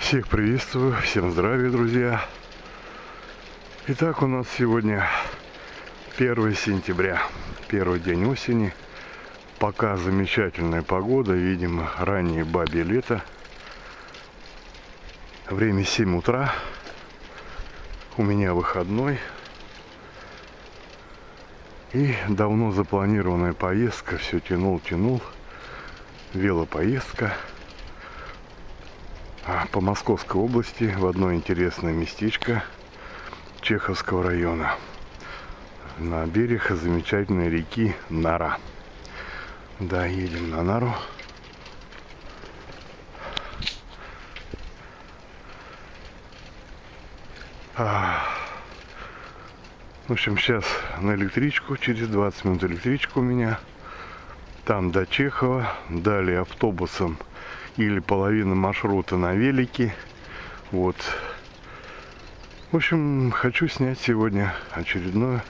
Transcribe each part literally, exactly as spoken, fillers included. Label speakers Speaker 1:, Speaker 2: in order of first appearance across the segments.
Speaker 1: Всех приветствую, всем здравия, друзья. Итак, у нас сегодня первое сентября, первый день осени. Пока замечательная погода, видимо, раннее бабье лето. Время семь утра. У меня выходной. И давно запланированная поездка, все тянул, тянул. Велопоездка по Московской области в одно интересное местечко Чеховского района на берег замечательной реки Нара. Да, едем на Нару. А, в общем, сейчас на электричку, через двадцать минут электричка у меня. Там до Чехова, далее автобусом или половина маршрута на велике. Вот. В общем, хочу снять сегодня очередной,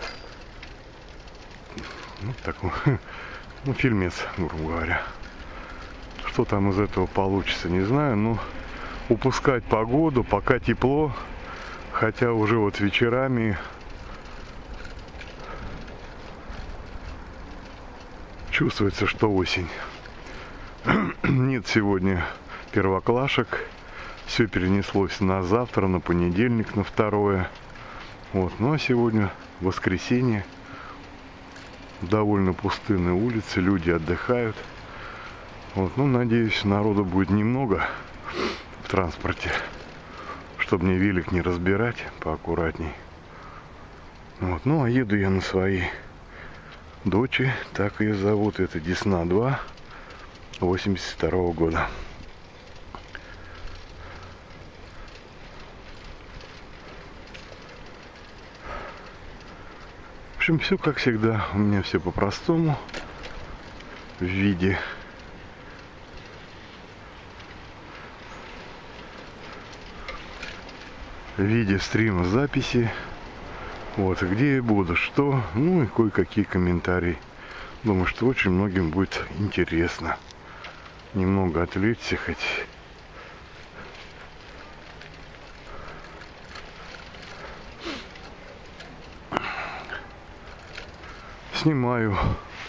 Speaker 1: ну, такой, ну, фильмец, грубо говоря. Что там из этого получится, не знаю. Но упускать погоду, пока тепло, хотя уже вот вечерами чувствуется, что осень. Нет сегодня первоклашек. Все перенеслось на завтра, на понедельник, на второе. Вот. Ну а сегодня воскресенье. Довольно пустынные улицы, люди отдыхают. Вот. Ну, надеюсь, народу будет немного в транспорте, чтобы мне велик не разбирать, поаккуратней. Вот. Ну а еду я на своей дочи, так ее зовут, это Десна два, восемьдесят второго года. В общем, все как всегда, у меня все по-простому, в виде в виде стрима записи. Вот, где я буду, что, ну и кое-какие комментарии. Думаю, что очень многим будет интересно. Немного отвлечься хоть. Снимаю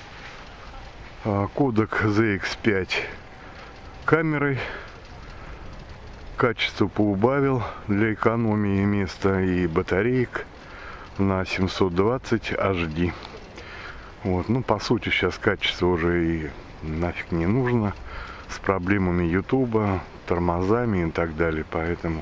Speaker 1: а, кодек зет икс пять камерой. Качество поубавил для экономии места и батареек на семьсот двадцать эйч ди. Вот, ну, по сути, сейчас качество уже и нафиг не нужно. С проблемами ютуба, тормозами и так далее. Поэтому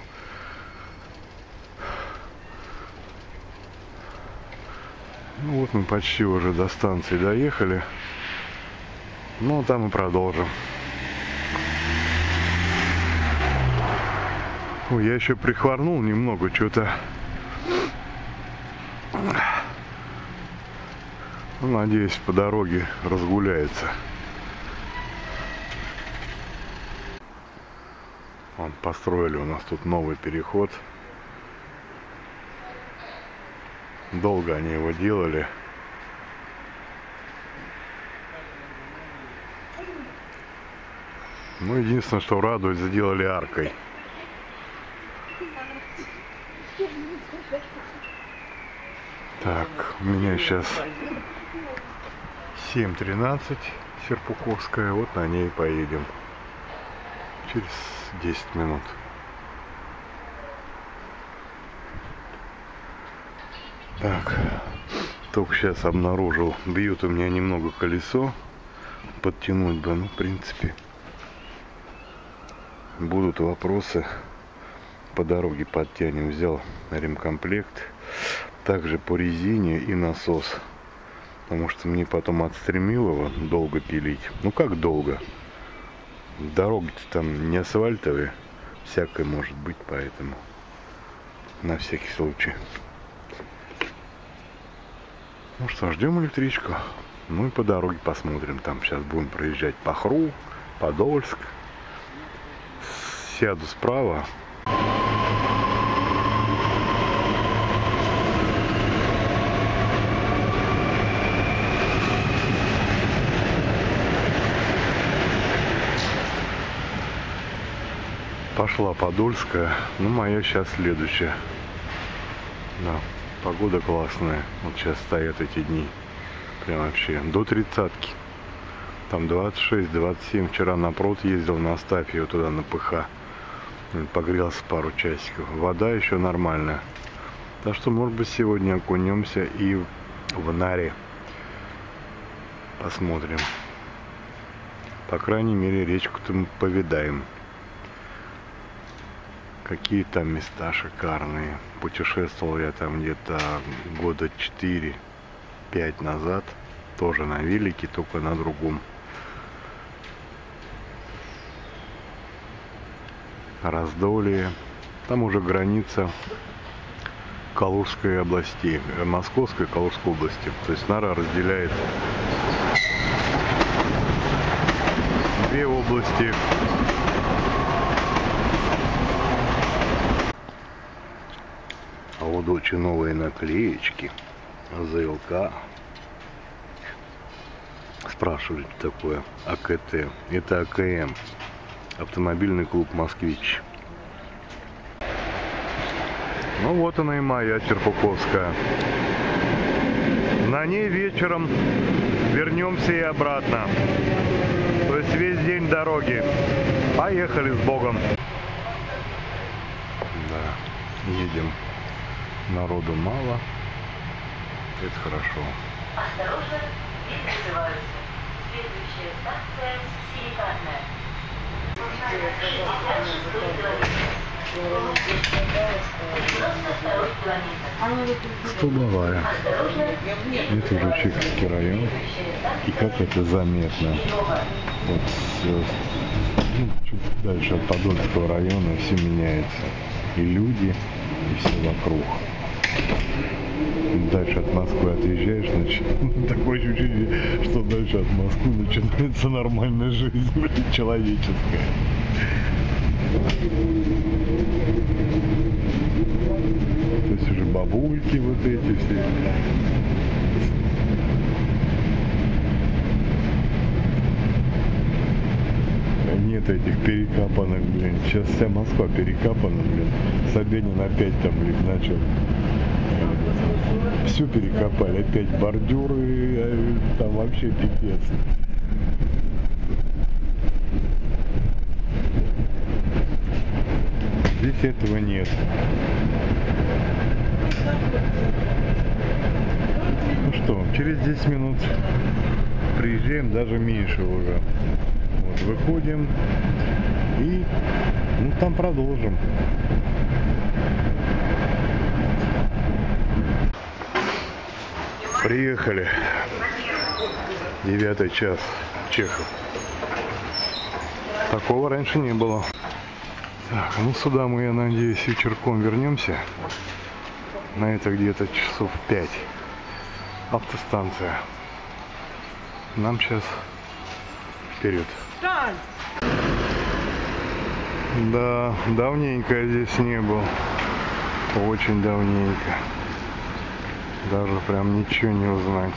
Speaker 1: ну, вот мы почти уже до станции доехали. Ну, там и продолжим. Ой, я еще прихворнул немного, что-то. Ну, надеюсь, по дороге разгуляется. Вон, построили у нас тут новый переход. Долго они его делали. Ну, единственное, что радует, сделали аркой. Так, у меня сейчас семь тринадцать Серпуховская, вот на ней поедем через десять минут. Так, только сейчас обнаружил, бьют у меня немного колесо, подтянуть бы, ну, в принципе, будут вопросы, по дороге подтянем, взял ремкомплект. Также по резине и насос. Потому что мне потом отстремил его долго пилить. Ну как долго? Дороги-то там не асфальтовые. Всякое может быть, поэтому на всякий случай. Ну что, ждем электричку. Ну и по дороге посмотрим. Там сейчас будем проезжать Пахру, Подольск. Сяду справа. Пошла Подольская, ну моя сейчас следующая. Да, погода классная. Вот сейчас стоят эти дни. Прям вообще до тридцатки. Там двадцать шесть двадцать семь. Вчера на пруд ездил на Астафьево туда на ПХ. Погрелся пару часиков. Вода еще нормальная. Так что, может быть, сегодня окунемся и в Наре. Посмотрим. По крайней мере, речку-то мы повидаем. Какие там места шикарные. Путешествовал я там где-то года четыре-пять назад. Тоже на велике, только на другом. Раздолье. Там уже граница Калужской области, Московской и Калужской области. То есть Нара разделяет две области. А вот очень новые наклеечки. ЗЛК. Спрашивали такое. АКТ. Это АКМ. Автомобильный клуб «Москвич». Ну вот она и моя Серпуховская. На ней вечером вернемся и обратно. То есть весь день дороги. Поехали с Богом. Да, едем. Народу мало. Это хорошо.
Speaker 2: Осторожно, дверь закрываются. Следующая станция Силикатная. шестьдесят шестой километр.
Speaker 1: Столбовая. Это уже Чеховский район. И как это заметно. Вот все, ну, чуть дальше от Подольского района все меняется. И люди, и все вокруг. Дальше от Москвы отъезжаешь, значит, такое ощущение, что дальше от Москвы начинается нормальная жизнь, человеческая. То есть уже бабульки вот эти все. Нет этих перекапанных, блин. Сейчас вся Москва перекапана, блин. Собянин опять там, блин, начал. Все перекопали, опять бордюры, там вообще пипец. Здесь этого нет. Ну что, через десять минут приезжаем, даже меньше уже. Вот, выходим и ну, там продолжим. Приехали. Девятый час. Чехов. Такого раньше не было. Так, ну сюда мы, я надеюсь, вечерком вернемся. На это где-то часов пять. Автостанция. Нам сейчас вперед. Да, давненько я здесь не был. Очень давненько. Даже прям ничего не узнать.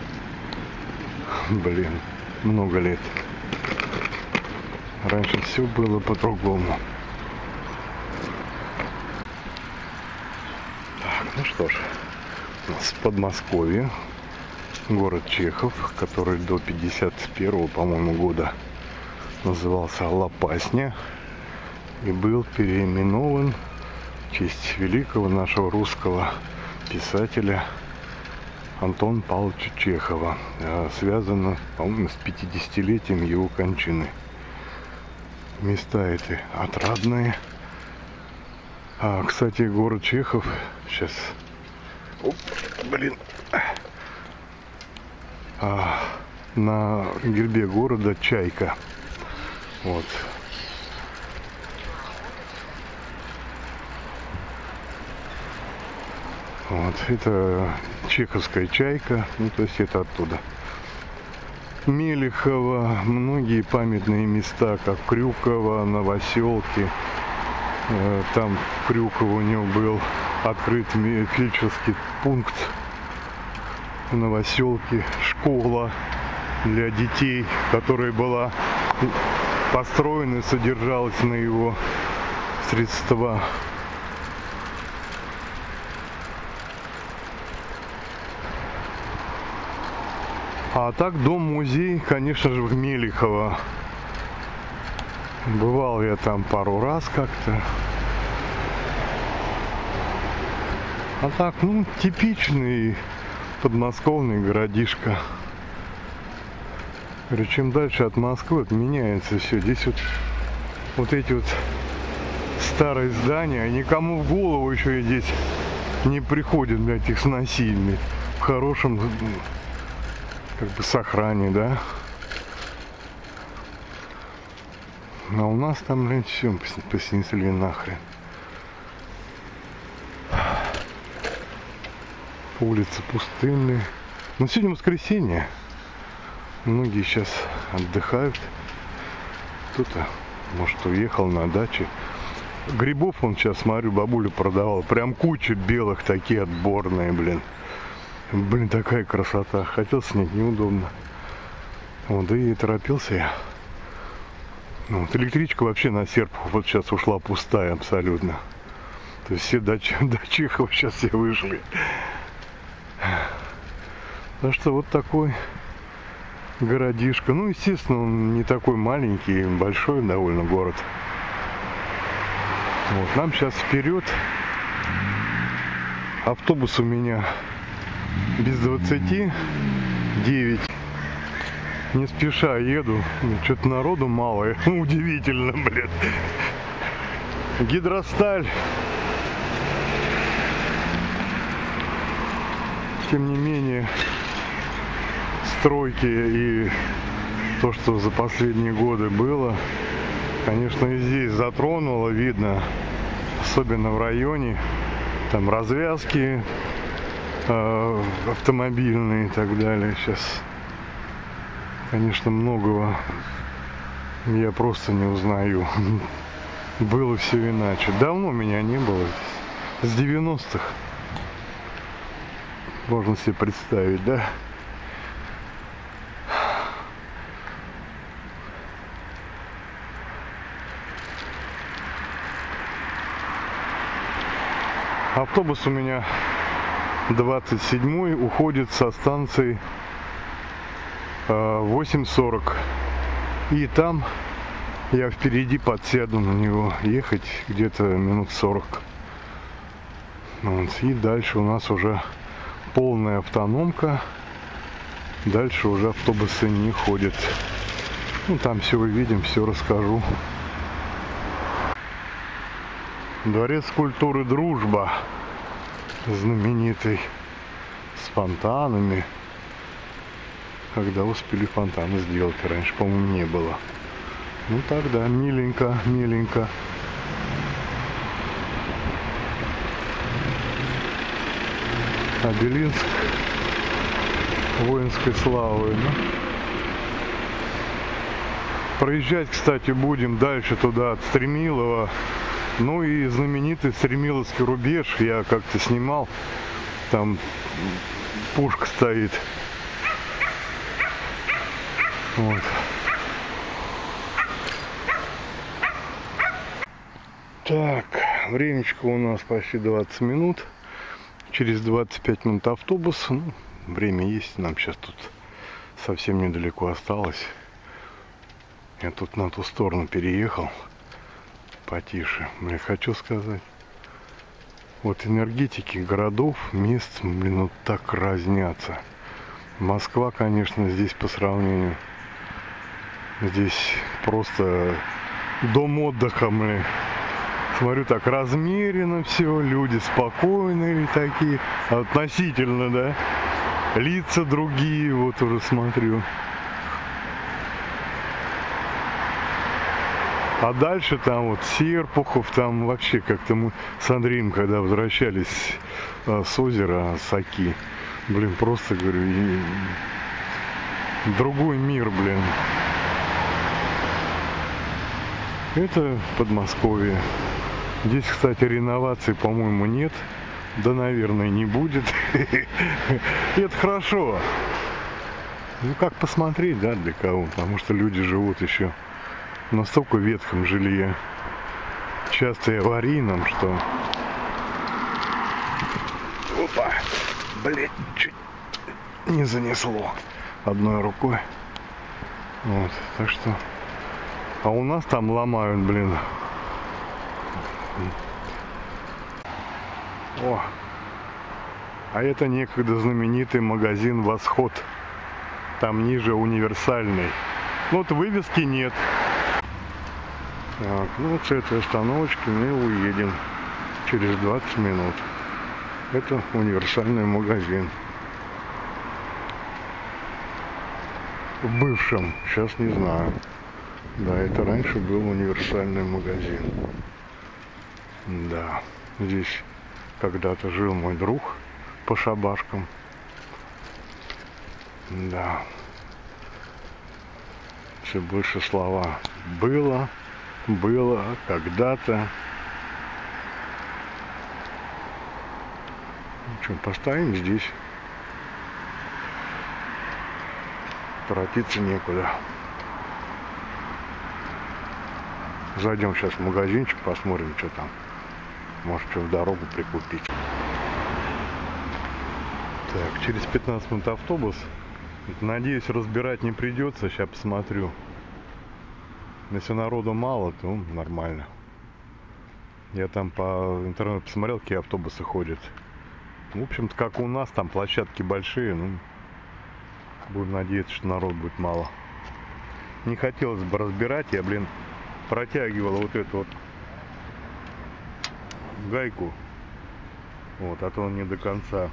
Speaker 1: Блин, много лет. Раньше все было по-другому. Так, ну что ж. У нас Подмосковье. Город Чехов, который до пятьдесят первого, по-моему, года назывался Лопасня. И был переименован в честь великого нашего русского писателя Антона Павловича Чехова. Связано, по-моему, с пятидесятилетием его кончины. Места эти отрадные. А, кстати, город Чехов сейчас... Оп, блин. А, на гербе города чайка. Вот. Вот, это чеховская чайка, ну, то есть это оттуда. Мелехово, многие памятные места, как Крюково, Новоселки. Там в Крюково у него был открыт фельдшерский пункт. В Новоселке школа для детей, которая была построена и содержалась на его средства. А так дом-музей, конечно же, в Мелихово. Бывал я там пару раз как-то. А так, ну, типичный подмосковный городишко. Говорю, чем дальше от Москвы, вот меняется все. Здесь вот, вот эти вот старые здания, никому в голову еще и здесь не приходит, блядь, их сносить, блядь, в хорошем, как бы, сохране, да. А у нас там, блядь, все поснесли нахрен. Улицы пустынные. Но сегодня воскресенье. Многие сейчас отдыхают. Кто-то, может, уехал на даче. Грибов он сейчас, смотрю, бабуля продавал. Прям куча белых, такие отборные, блин. Блин, такая красота. Хотел снять, неудобно. Вот, да и торопился я. Вот, электричка вообще на Серпухов вот сейчас ушла пустая абсолютно. То есть все до, до Чехова сейчас все вышли. Так что вот такой городишко. Ну, естественно, он не такой маленький, большой довольно город. Вот, нам сейчас вперед. Автобус у меня без двадцати девять. Не спеша еду. Что-то народу мало. Удивительно, блин. Гидросталь. Тем не менее, стройки и то, что за последние годы было, конечно, и здесь затронуло, видно, особенно в районе, там развязки э, автомобильные и так далее. Сейчас, конечно, многого я просто не узнаю. Было все иначе. Давно меня не было, с девяностых. Можно себе представить, да? Автобус у меня двадцать седьмой уходит со станции восемь сорок. И там я впереди подсяду на него. Ехать где-то минут сорок. Вот. И дальше у нас уже полная автономка. Дальше уже автобусы не ходят. Ну, там все увидим, все расскажу. Дворец культуры «Дружба». Знаменитый. С фонтанами. Когда успели фонтаны сделать? Раньше, по-моему, не было. Ну, тогда миленько, миленько. Обелиск воинской славы. Ну. Проезжать, кстати, будем дальше туда, от Стремилова. Ну и знаменитый Стремиловский рубеж. Я как-то снимал. Там пушка стоит. Вот. Так, времечко у нас почти двадцать минут. Через двадцать пять минут автобус. Ну, время есть, нам сейчас тут совсем недалеко осталось. Я тут на ту сторону переехал. Потише. Я хочу сказать. Вот энергетики городов, мест, блин, вот так разнятся. Москва, конечно, здесь по сравнению. Здесь просто дом отдыха, блин. Смотрю, так размеренно все, люди спокойные такие, относительно, да, лица другие, вот уже смотрю. А дальше там вот Серпухов, там вообще как-то мы с Андреем, когда возвращались а, с озера Саки, блин, просто, говорю, и... другой мир, блин. Это Подмосковье. Здесь, кстати, реновации, по-моему, нет. Да, наверное, не будет. И это хорошо. Ну, как посмотреть, да, для кого. Потому что люди живут еще в настолько ветхом жилье. часто и аварийном, что... Опа! Блять, чуть не занесло одной рукой. Вот, так что... А у нас там ломают, блин. О! А это некогда знаменитый магазин «Восход». Там ниже универсальный. Ну вот вывески нет. Так, ну вот с этой остановочки мы уедем через двадцать минут. Это универсальный магазин. В бывшем, сейчас не знаю. Да, это раньше был универсальный магазин. Да, здесь когда-то жил мой друг по шабашкам. Да. Все больше слова. Было, было, когда-то. Ну что, поставим здесь. Торопиться некуда. Зайдем сейчас в магазинчик, посмотрим, что там. Может, что в дорогу прикупить. Так, через пятнадцать минут автобус. Надеюсь, разбирать не придется. Сейчас посмотрю. Если народу мало, то нормально. Я там по интернету посмотрел, какие автобусы ходят. В общем-то, как у нас, там площадки большие. Ну, буду надеяться, что народ будет мало. Не хотелось бы разбирать. Я, блин, протягивал вот эту вот гайку. Вот, а то он не до конца.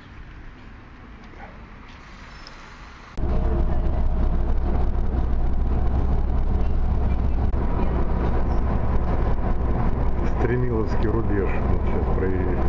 Speaker 1: Стремиловский рубеж. Вот сейчас проверим.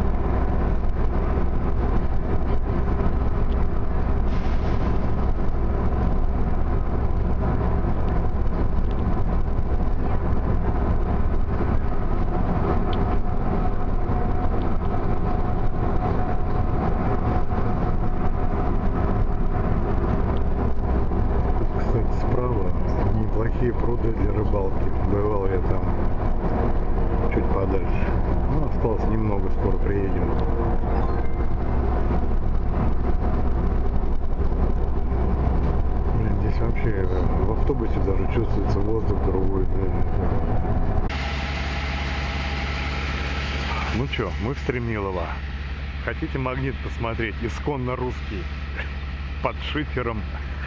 Speaker 1: Кстати, справа неплохие пруды для рыбалки. Бывал я там чуть подальше. Ну, осталось немного, скоро приедем. Блин, здесь вообще в автобусе даже чувствуется воздух другой. Блин. Ну что, мы в Стремилово. Хотите магнит посмотреть? Исконно русский. Под шифером.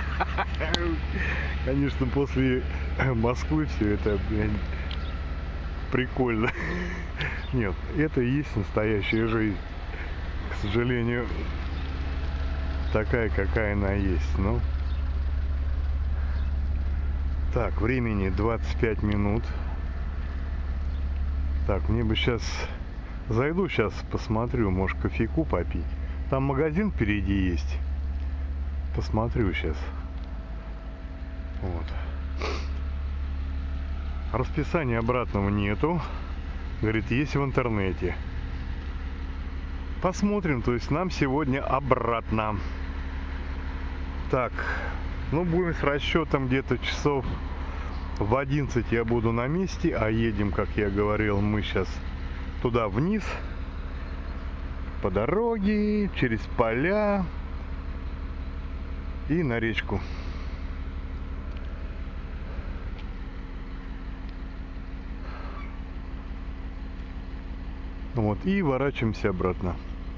Speaker 1: Конечно, после Москвы все это, блин, прикольно. Нет, это и есть настоящая жизнь. К сожалению, такая, какая она есть. Ну, так, времени двадцать пять минут. Так, мне бы сейчас... Зайду сейчас, посмотрю, может, кофейку попить. Там магазин впереди есть. Посмотрю сейчас. Вот. Расписания обратного нету. Говорит, есть в интернете. Посмотрим, то есть нам сегодня обратно. Так, ну будем с расчетом где-то часов в одиннадцать я буду на месте, а едем, как я говорил, мы сейчас туда вниз, по дороге, через поля и на речку. Вот, и ворачиваемся обратно.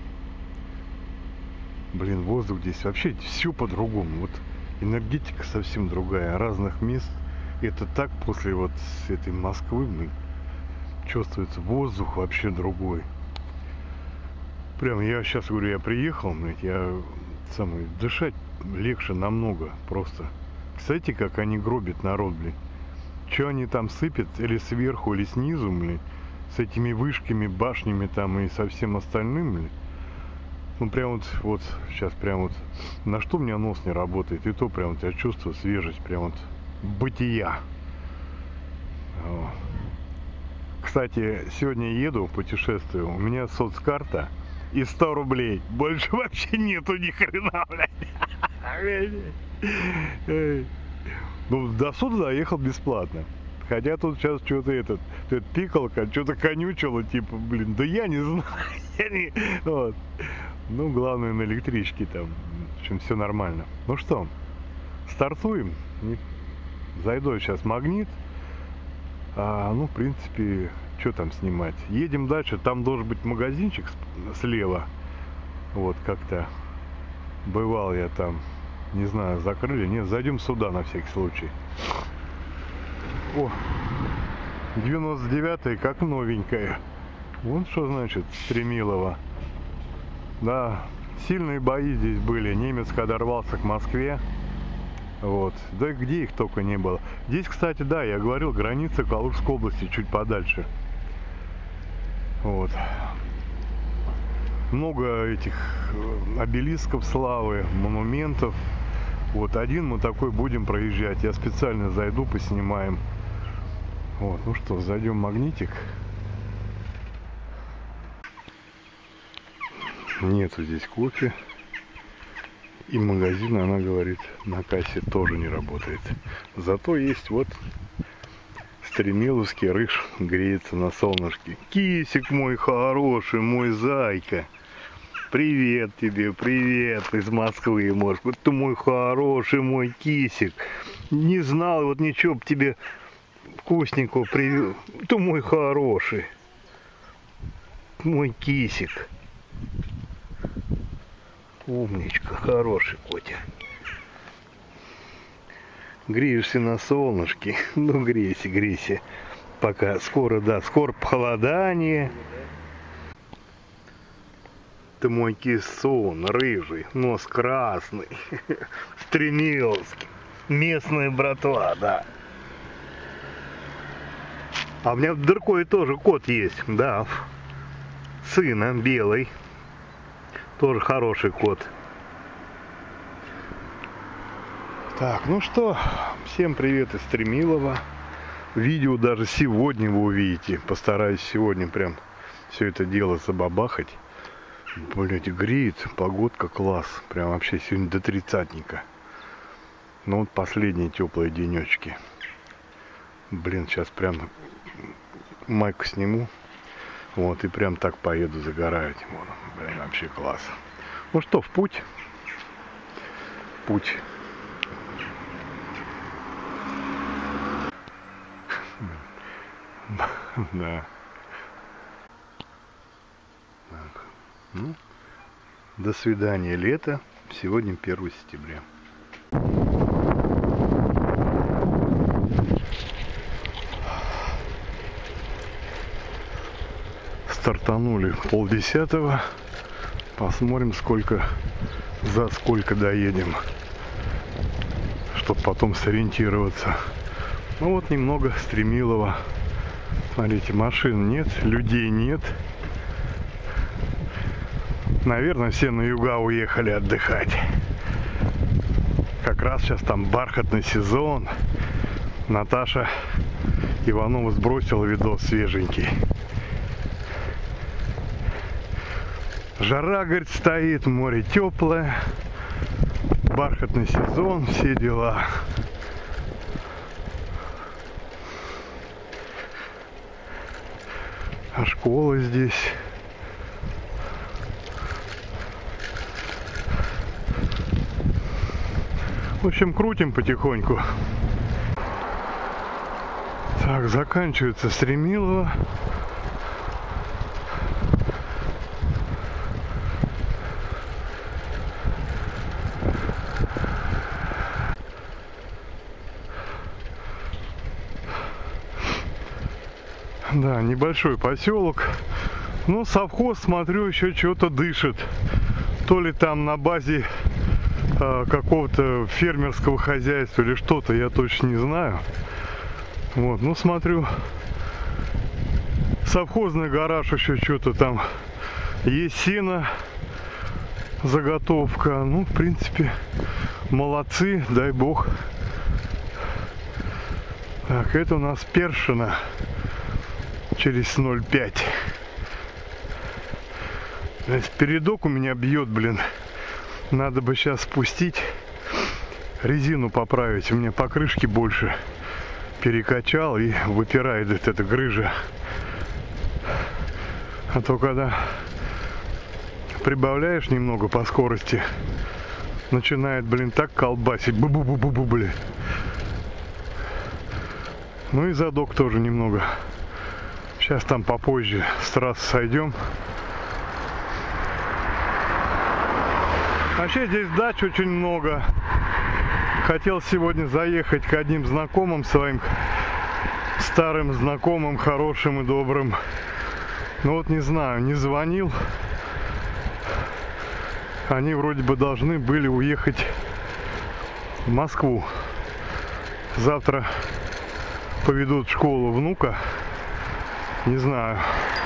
Speaker 1: Блин, воздух здесь вообще все по-другому. Вот энергетика совсем другая, разных мест. Это так после вот этой Москвы, блин, чувствуется воздух вообще другой. Прям я сейчас говорю, я приехал, блин, я самый дышать легче намного просто. Кстати, как они гробят народ, блин. Что они там сыпят, или сверху, или снизу, блин, с этими вышками, башнями там и со всем остальным, блин. Ну прям вот, вот сейчас прям вот на что у меня нос не работает, и то прям вот я чувствую свежесть, прям вот бытия. О. Кстати, сегодня еду, путешествую, у меня соцкарта и сто рублей, больше вообще нету ни хрена, блядь. Ну до суда доехал бесплатно. Хотя тут сейчас что-то этот, этот пикалка, что-то конючило, типа, блин, да я не знаю. Я не... Вот. Ну, главное, на электричке там. В общем, все нормально. Ну что, стартуем. Зайду сейчас в Магнит. А, ну, в принципе, что там снимать? Едем дальше. Там должен быть магазинчик слева. Вот, как-то бывал я там. Не знаю, закрыли. Нет, зайдем сюда на всякий случай. О, девяносто девятая, как новенькая. Вот что значит Стремилово. Да, сильные бои здесь были. Немец, когда рвался к Москве. Вот. Да где их только не было. Здесь, кстати, да, я говорил, граница Калужской области чуть подальше. Вот. Много этих обелисков славы, монументов. Вот один мы такой будем проезжать. Я специально зайду, поснимаем. Вот, ну что, зайдем в Магнитик. Нету здесь кофе. И магазин, она говорит, на кассе тоже не работает. Зато есть вот стремиловский рыж, греется на солнышке. Кисик мой хороший, мой зайка. Привет тебе, привет из Москвы, может. Вот ты мой хороший, мой кисик. Не знал, вот ничего б тебе вкусненького привез. Ты мой хороший. Мой кисик. Умничка, хороший котя. Греешься на солнышке. Ну, грейся, грейся. Пока скоро, да, скоро похолодание. Ты мой кисон, рыжий, нос красный. Стремиловский. Местная братва, да. А у меня в Дыркове тоже кот есть, да. Сына белый. Тоже хороший кот. Так, ну что, всем привет из Стремилова. Видео даже сегодня вы увидите. Постараюсь сегодня прям все это дело забабахать. Блять, греет, погодка класс. Прям вообще сегодня до тридцатника. Ну вот последние теплые денечки. Блин, сейчас прям майку сниму. Вот, и прям так поеду загорать. Вот, блин, вообще класс. Ну что, в путь? Путь. Да. Ну, до свидания, лето. Сегодня первое сентября. Стартанули полдесятого. Посмотрим, сколько за сколько доедем, чтобы потом сориентироваться. Ну вот немного Стремилова. Смотрите, машин нет, людей нет. Наверное, все на юга уехали отдыхать. Как раз сейчас там бархатный сезон. Наташа Иванова сбросила видос свеженький. Жара, говорит, стоит, море теплое. Бархатный сезон, все дела. А школа здесь. В общем, крутим потихоньку. Так, заканчивается Стремилово. Да, небольшой поселок. Ну, совхоз, смотрю, еще что-то дышит. То ли там на базе э, какого-то фермерского хозяйства или что-то, я точно не знаю. Вот, ну, смотрю, совхозный гараж еще что-то там. Есть сено, заготовка. Ну, в принципе, молодцы, дай бог. Так, это у нас Першина. Через ноль пять. Передок у меня бьет, блин. Надо бы сейчас спустить, резину поправить. У меня покрышки больше. перекачал и выпирает вот эта грыжа. А то когда прибавляешь немного по скорости, начинает, блин, так колбасить. Бу-бу-бу-бу-бу, блин. Ну и задок тоже немного. Сейчас там попозже с трассы сойдем. Вообще здесь дач очень много. Хотел сегодня заехать к одним знакомым своим, старым знакомым, хорошим и добрым. Но вот не знаю, не звонил. Они вроде бы должны были уехать в Москву. Завтра поведут в школу внука. Не знаю.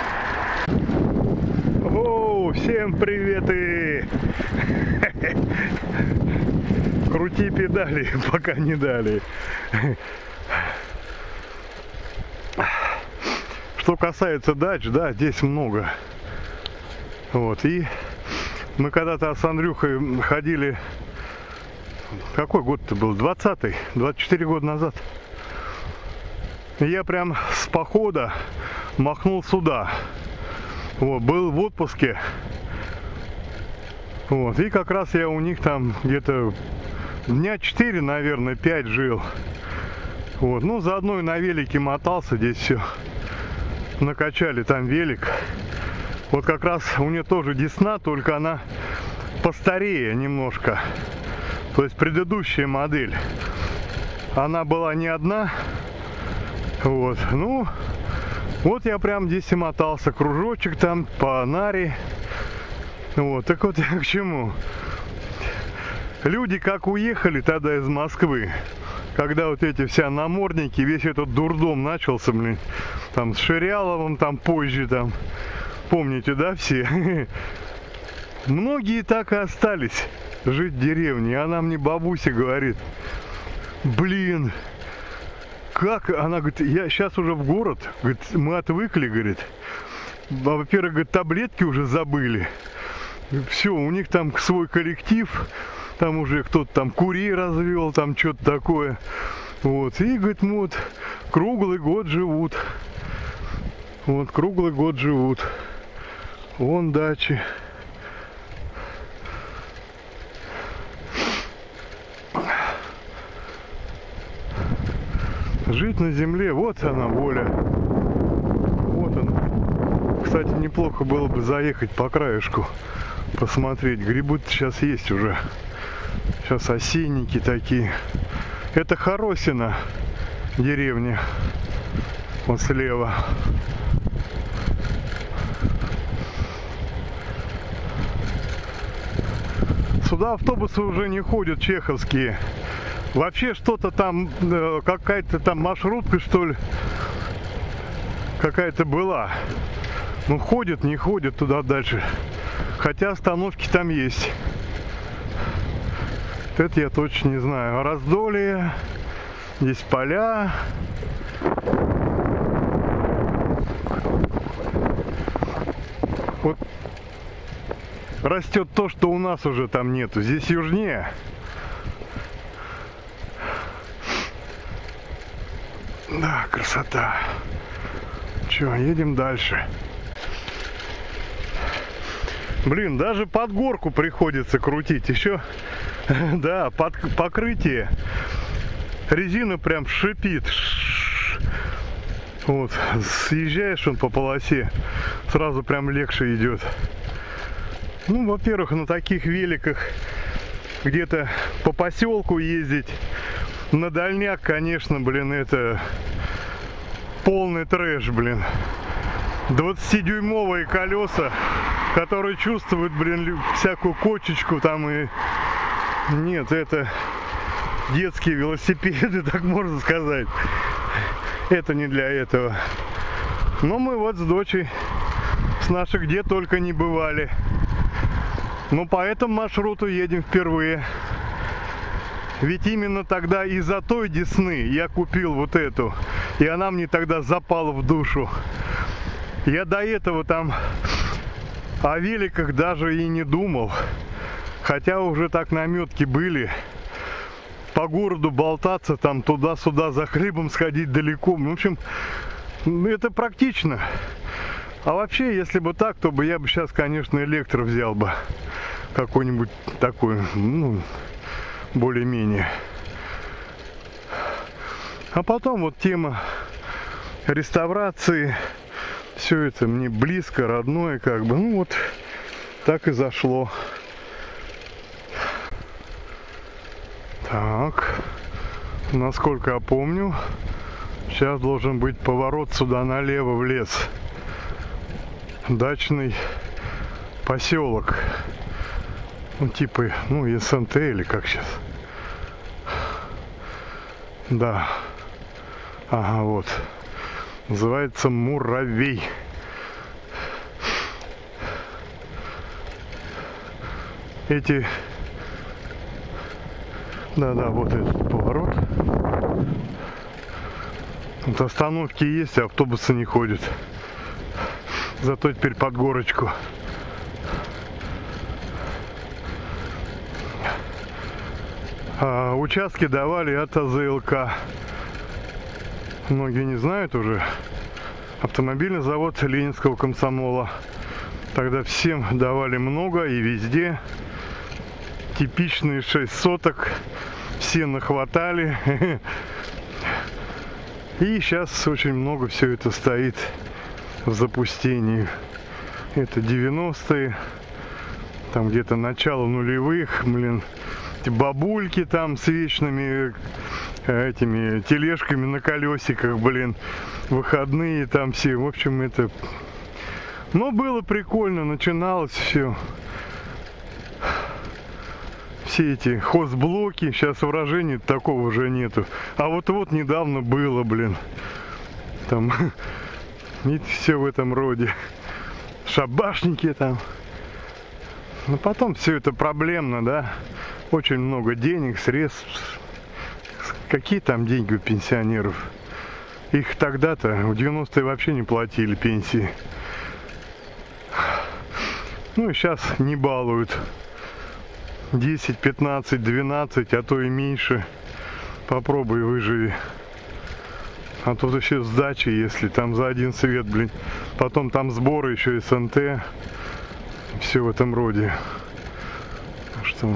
Speaker 1: О, всем приветы! Крути педали, пока не дали. Что касается дач, да, здесь много. Вот, и мы когда-то с Андрюхой ходили, какой год-то был, двадцатый, двадцать четыре года назад. И я прям с похода махнул сюда. Вот, был в отпуске. Вот, и как раз я у них там где-то дня четыре, наверное, пять жил. Вот, ну, заодно и на велике мотался, здесь все. Накачали там велик. Вот как раз у нее тоже Десна, только она постарее немножко. То есть предыдущая модель. Она была не одна. Вот, ну, вот я прям здесь и мотался. Кружочек там по Наре. Вот, так вот я к чему. Люди как уехали тогда из Москвы, когда вот эти все намордники, весь этот дурдом начался, блин, там с Ширяловым, там позже, там, помните, да, все? Многие так и остались жить в деревне. Она мне, бабуся, говорит, блин, как, она говорит, я сейчас уже в город, говорит, мы отвыкли, говорит, во-первых, говорит, таблетки уже забыли, все, у них там свой коллектив, там уже кто-то там курей развел, там что-то такое. Вот. И, говорит, мы вот круглый год живут. Вот, круглый год живут. Вон дачи. Жить на земле, вот она воля. Вот она. Кстати, неплохо было бы заехать по краешку, посмотреть. Грибы сейчас есть уже. Сейчас осинники такие. Это Хоросино, деревня. Вот слева. Сюда автобусы уже не ходят, чеховские. Вообще что-то там, какая-то там маршрутка, что ли, какая-то была. Ну, ходит, не ходит туда дальше. Хотя остановки там есть. Это я точно не знаю. Раздолье, здесь поля. Вот растет то, что у нас уже там нету. Здесь южнее. Да, красота. Че, едем дальше. Блин, даже под горку приходится крутить. Еще, да, под покрытие. Резина прям шипит. Вот, съезжаешь он по полосе, сразу прям легче идет. Ну, во-первых, на таких великах где-то по поселку ездить. На дальняк, конечно, блин, это полный трэш, блин. двадцатидюймовые колеса, которые чувствуют, блин, всякую кочечку там и... Нет, это детские велосипеды, так можно сказать. Это не для этого. Но мы вот с дочей, с нашей где только не бывали. Но по этому маршруту едем впервые. Ведь именно тогда из-за той Десны я купил вот эту. И она мне тогда запала в душу. Я до этого там о великах даже и не думал. Хотя уже так наметки были. по городу болтаться, там туда-сюда за хлебом сходить далеко. В общем, это практично. А вообще, если бы так, то бы я бы сейчас, конечно, электро взял бы. Какой-нибудь такой, ну, более-менее. А потом вот тема реставрации. Все это мне близко, родное, как бы. Ну вот, так и зашло. Так, насколько я помню, сейчас должен быть поворот сюда налево в лес. Дачный поселок. Ну, типа, ну, эс эн тэ или как сейчас. Да. Ага, вот. Называется Муравей. Эти... Да-да, вот этот поворот. Вот остановки есть, а автобусы не ходят. Зато теперь под горочку. А участки давали от а зэ эл ка. Многие не знают уже. Автомобильный завод Ленинского комсомола. Тогда всем давали много и везде. Типичные шесть соток. Все нахватали. И сейчас очень много все это стоит в запустении. Это девяностые. Там где-то начало нулевых. Блин. Бабульки там с вечными этими тележками на колесиках, блин, выходные там все, в общем, это, но было прикольно, начиналось все, все эти хозблоки, сейчас выражений такого уже нету, а вот вот недавно было, блин, там, и все в этом роде, шабашники там, но потом все это проблемно, да. Очень много денег, средств. Какие там деньги у пенсионеров? Их тогда-то, в девяностые вообще не платили пенсии. Ну и сейчас не балуют. десять, пятнадцать, двенадцать, а то и меньше. Попробуй выживи. А тут еще сдачи, если там за один свет, блин. Потом там сборы еще эс эн тэ. Все в этом роде. Что...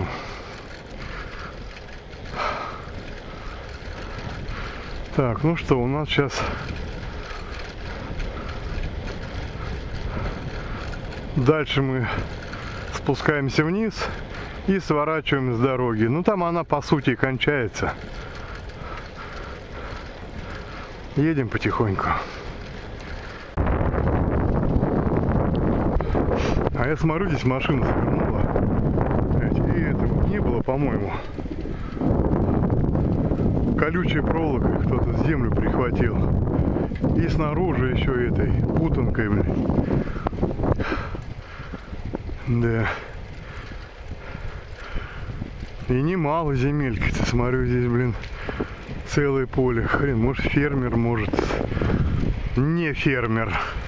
Speaker 1: Так, ну что, у нас сейчас дальше мы спускаемся вниз и сворачиваем с дороги. Ну там она по сути кончается. Едем потихоньку. А я смотрю, здесь машина завернула. И этого не было, по-моему. Колючей проволокой кто-то землю прихватил. И снаружи еще этой путанкой, блин. Да. И немало земельки-то, смотрю, здесь, блин, целое поле. Хрен, может фермер, может не фермер.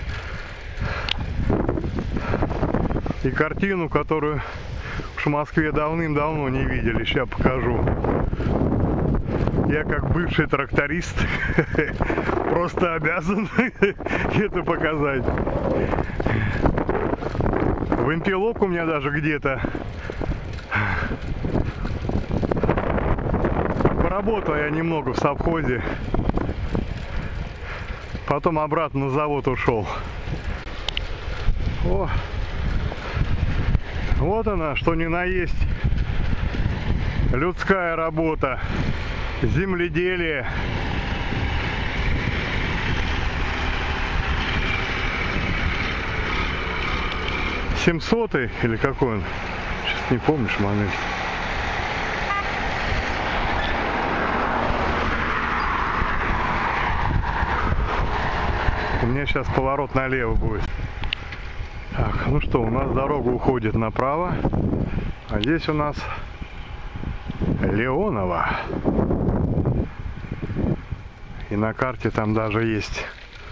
Speaker 1: И картину, которую в Москве давным-давно не видели, сейчас покажу. Я как бывший тракторист просто обязан это показать. Вымпелок у меня даже где-то. Поработал я немного в совхозе. Потом обратно на завод ушел. О, вот она, что ни на есть. Людская работа. Земледелие. семисотый или какой он? Сейчас не помнишь, момент. У меня сейчас поворот налево будет. Так, ну что, у нас дорога уходит направо, а здесь у нас Леоново. И на карте там даже есть.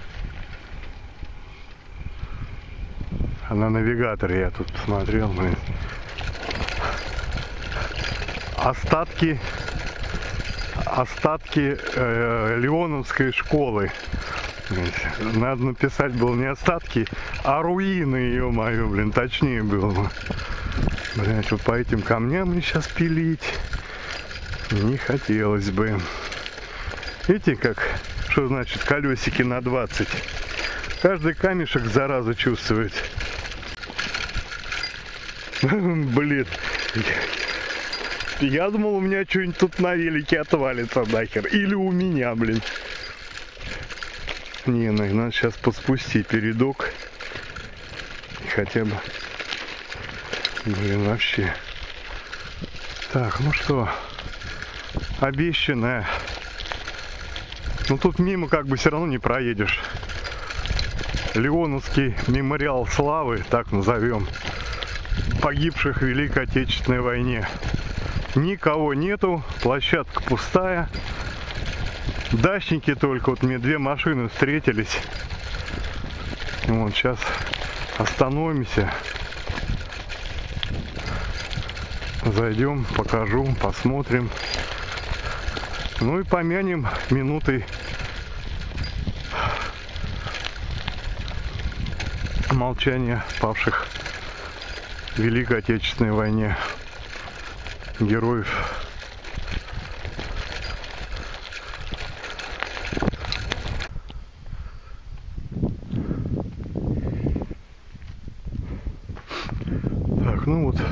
Speaker 1: А на навигаторе я тут смотрел, блин. Остатки остатки э, Леоновской школы. Надо написать было не остатки, а руины, ё-моё, блин, точнее было бы. Блять, вот по этим камням мне сейчас пилить не хотелось бы. Видите, как, что значит колесики на двадцать? Каждый камешек, зараза, чувствует. Блин. Я думал, у меня что-нибудь тут на велике отвалится нахер. Или у меня, блин. Не, надо сейчас поспустить передок. Хотя бы. Блин, вообще. Так, ну что. Обещанное. Ну тут мимо как бы все равно не проедешь. Леоновский мемориал славы, так назовем. Погибших в Великой Отечественной войне. Никого нету, площадка пустая. Дачники только, вот мне две машины встретились. Вот сейчас остановимся. Зайдем, покажу, посмотрим. Ну и помянем минутой молчания павших в Великой Отечественной войне героев. Так, ну вот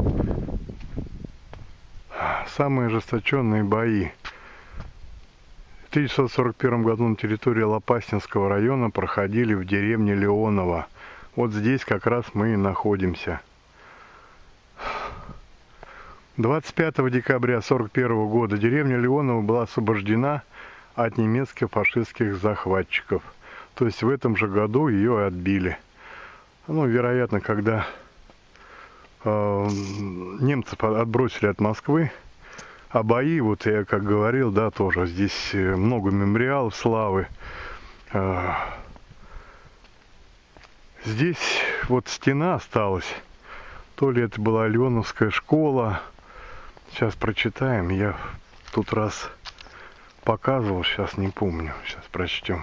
Speaker 1: самые ожесточенные бои. В тысяча девятьсот сорок первом году на территории Лопаснинского района проходили в деревне Леоново. Вот здесь как раз мы и находимся. двадцать пятого декабря сорок первого года деревня Леоново была освобождена от немецких фашистских захватчиков. То есть в этом же году ее отбили. Ну, вероятно, когда э, немцев отбросили от Москвы, а бои, вот я как говорил, да, тоже здесь много мемориалов славы. Э, здесь вот стена осталась. То ли это была Леоновская школа. Сейчас прочитаем. Я тут раз показывал, сейчас не помню. Сейчас прочтем.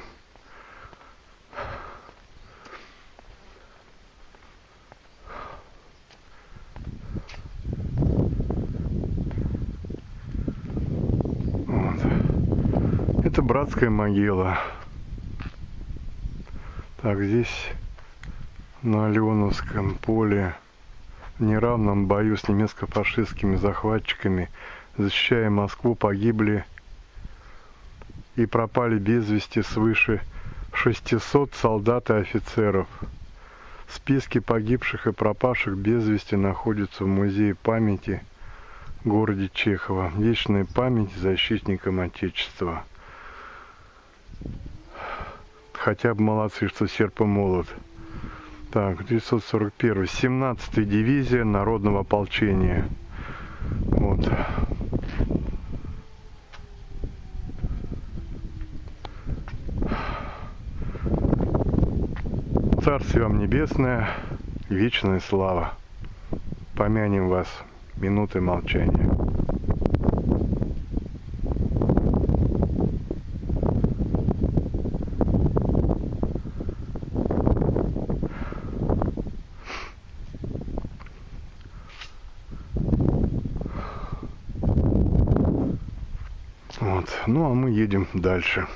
Speaker 1: Вот. Это братская могила. Так, здесь на Леоновском поле в неравном бою с немецко-фашистскими захватчиками, защищая Москву, погибли и пропали без вести свыше шестисот солдат и офицеров. Списки погибших и пропавших без вести находятся в музее памяти в городе Чехово. Вечная память защитникам Отечества. Хотя бы молодцы, что серп и молот. Так, девятьсот сорок первый, семнадцатая дивизия народного ополчения. Вот. Царствие вам небесное, вечная слава. Помянем вас минутой молчания. Вот. Ну а мы едем дальше.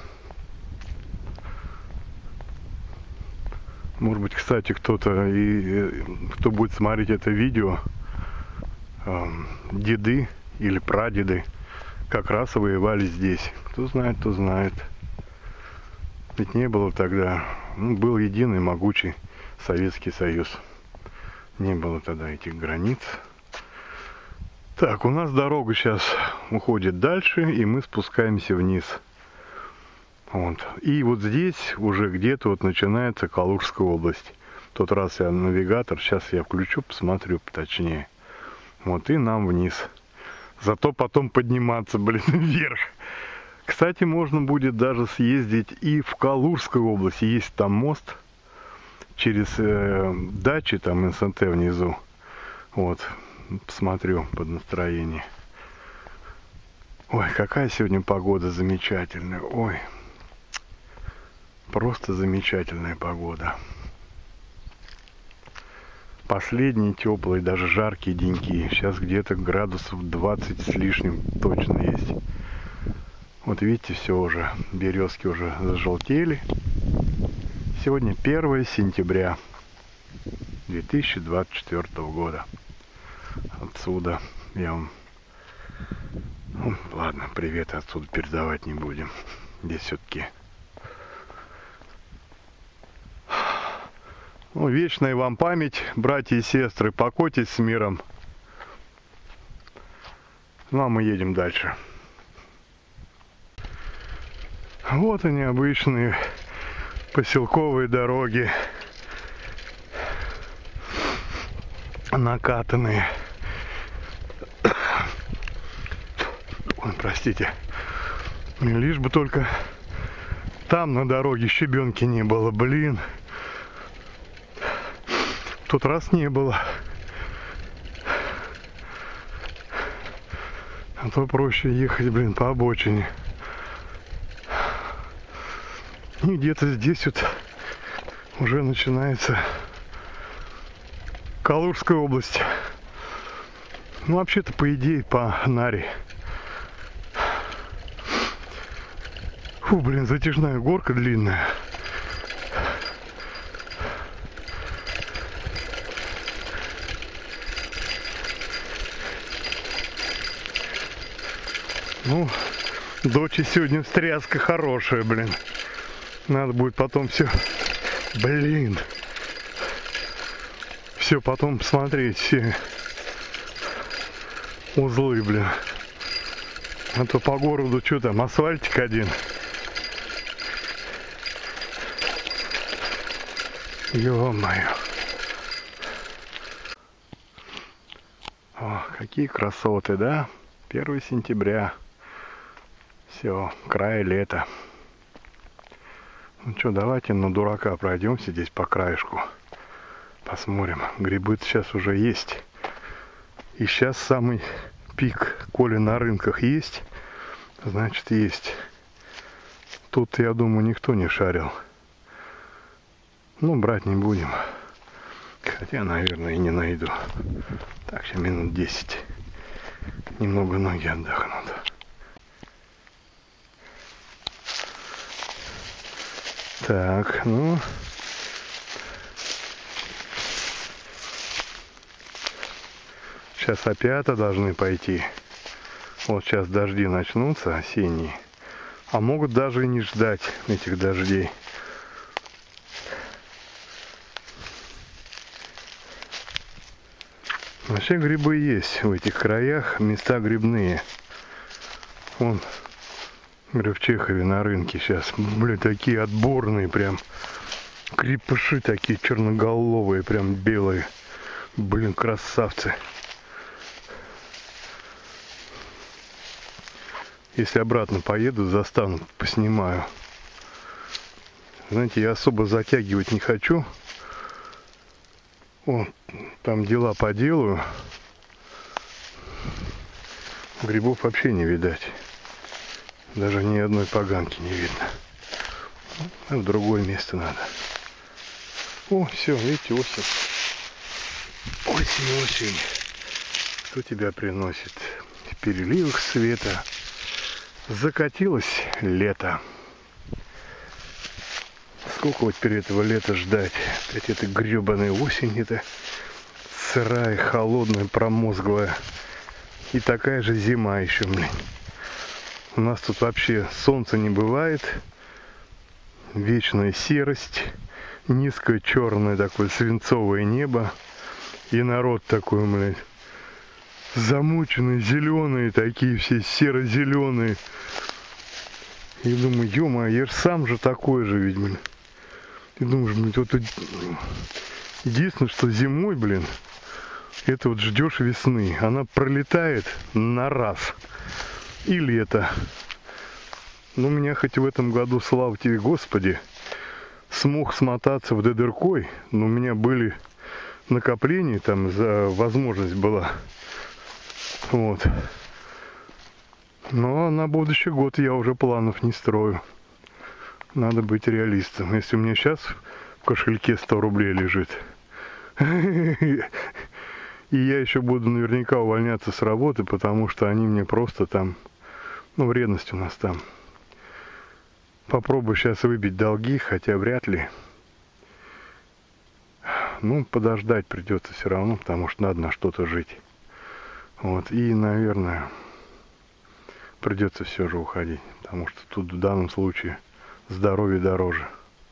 Speaker 1: Может быть, кстати, кто-то и кто будет смотреть это видео, э, деды или прадеды как раз воевали здесь. Кто знает, кто знает. Ведь не было тогда, ну, был единый могучий Советский Союз. Не было тогда этих границ. Так, у нас дорога сейчас уходит дальше, и мы спускаемся вниз. Вот. И вот здесь уже где-то вот начинается Калужская область. В тот раз я навигатор, сейчас я включу, посмотрю поточнее. Вот, и нам вниз. Зато потом подниматься, блин, вверх. Кстати, можно будет даже съездить и в Калужскую область. Есть там мост через э, дачи, там эн эс эн тэ внизу. Вот. Посмотрю под настроение. Ой, какая сегодня погода замечательная. Ой, просто замечательная погода. Последние теплые, даже жаркие деньки. Сейчас где-то градусов двадцать с лишним точно есть. Вот видите, все уже, березки уже зажелтели. Сегодня первое сентября две тысячи двадцать четвёртого года. Отсюда я вам... Ну, ладно, привет отсюда передавать не будем. Здесь все-таки... Ну, вечная вам память, братья и сестры, покойтесь с миром. Ну, а мы едем дальше. Вот они, обычные поселковые дороги. Накатанные. Ой, простите. Лишь бы только там на дороге щебенки не было, блин. В тот раз не было. А то проще ехать, блин, по обочине. И где-то здесь вот уже начинается Калужская область. Ну, вообще-то, по идее, по Наре. Фу, блин, затяжная горка длинная. Ну, дочь сегодня встряска хорошая, блин. Надо будет потом все... Блин. Все потом посмотреть, все узлы, блин. А то по городу что там, асфальтик один. Ё-моё. О, какие красоты, да? первое сентября. Все, край лета. Ну что, давайте на дурака пройдемся здесь по краешку. Посмотрим. Грибы сейчас уже есть. И сейчас самый пик, коли на рынках есть, значит есть. Тут, я думаю, никто не шарил. Ну, брать не будем. Хотя, наверное, и не найду. Так, сейчас минут десять. Немного ноги отдохнут. Так, ну... Сейчас опята должны пойти. Вот сейчас дожди начнутся, осенние. А могут даже и не ждать этих дождей. Вообще грибы есть в этих краях, места грибные. Вон, говорю, в Чехове на рынке сейчас, блин, такие отборные прям. Крепыши такие черноголовые, прям белые. Блин, красавцы. Если обратно поеду, застану, поснимаю. Знаете, я особо затягивать не хочу. О, там дела поделаю. Грибов вообще не видать. Даже ни одной поганки не видно. А в другое место надо. О, все, видите, осень. Осень, осень. Что тебя приносит? В переливах света закатилось лето. Сколько вот теперь этого лета ждать? Опять эта гребаная осень, это сырая, холодная, промозглая. И такая же зима еще, блин. У нас тут вообще солнца не бывает. Вечная серость. Низкое черное такое свинцовое небо. И народ такой, блин, замученные, зеленые такие все, серо-зеленые. И думаю, ё-моё, я же сам же такой же ведь, блин. Ты думаешь, блин, вот единственное, что зимой, блин, это вот ждешь весны. Она пролетает на раз. И лето. Ну, меня хоть в этом году, слава тебе, Господи, смог смотаться в Дедыркой. Но у меня были накопления, там за возможность была. Вот. Но на будущий год я уже планов не строю. Надо быть реалистом. Если у меня сейчас в кошельке сто рублей лежит, и я еще буду наверняка увольняться с работы, потому что они мне просто там, ну, вредность у нас там. Попробую сейчас выбить долги, хотя вряд ли. Ну, подождать придется все равно, потому что надо на что-то жить. Вот, и, наверное, придется все же уходить, потому что тут в данном случае здоровье дороже.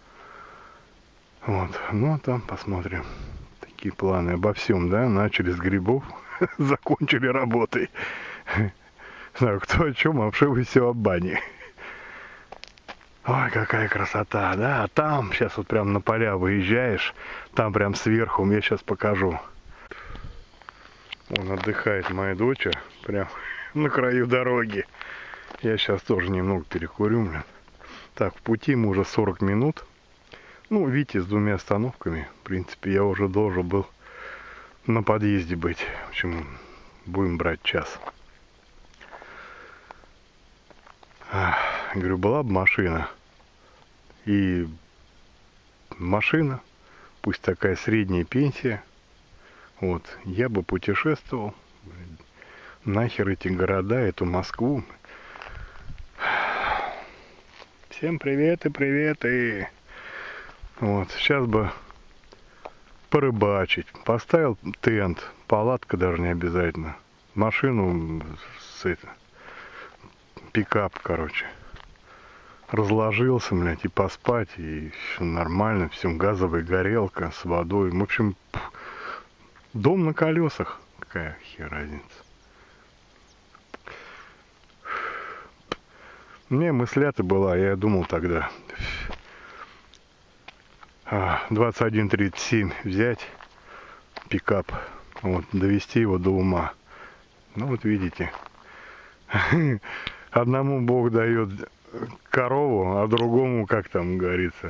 Speaker 1: Вот, ну, а там посмотрим. Такие планы обо всем, да, начали с грибов, закончили работой. Знаю, кто о чем, а вы все об бане. Ой, какая красота, да, а там, сейчас вот прям на поля выезжаешь, там прям сверху, я сейчас покажу. Вон отдыхает моя доча, прям на краю дороги. Я сейчас тоже немного перекурю, блин. Так, в пути мы уже сорок минут. Ну, видите, с двумя остановками, в принципе, я уже должен был на подъезде быть. В общем, будем брать час. Ах, говорю, была бы машина. И машина, пусть такая средняя пенсия, вот, я бы путешествовал, нахер эти города, эту Москву. Всем привет и привет, и вот, сейчас бы порыбачить, поставил тент, палатка даже не обязательно, машину с это, пикап, короче. Разложился, блядь, и поспать, и все нормально, всем газовая горелка с водой. В общем, дом на колесах. Какая хер разница. Мне мысля-то была, я думал тогда двадцать один тридцать семь взять, пикап, вот, довести его до ума. Ну вот видите, одному Бог дает корову, а другому, как там говорится,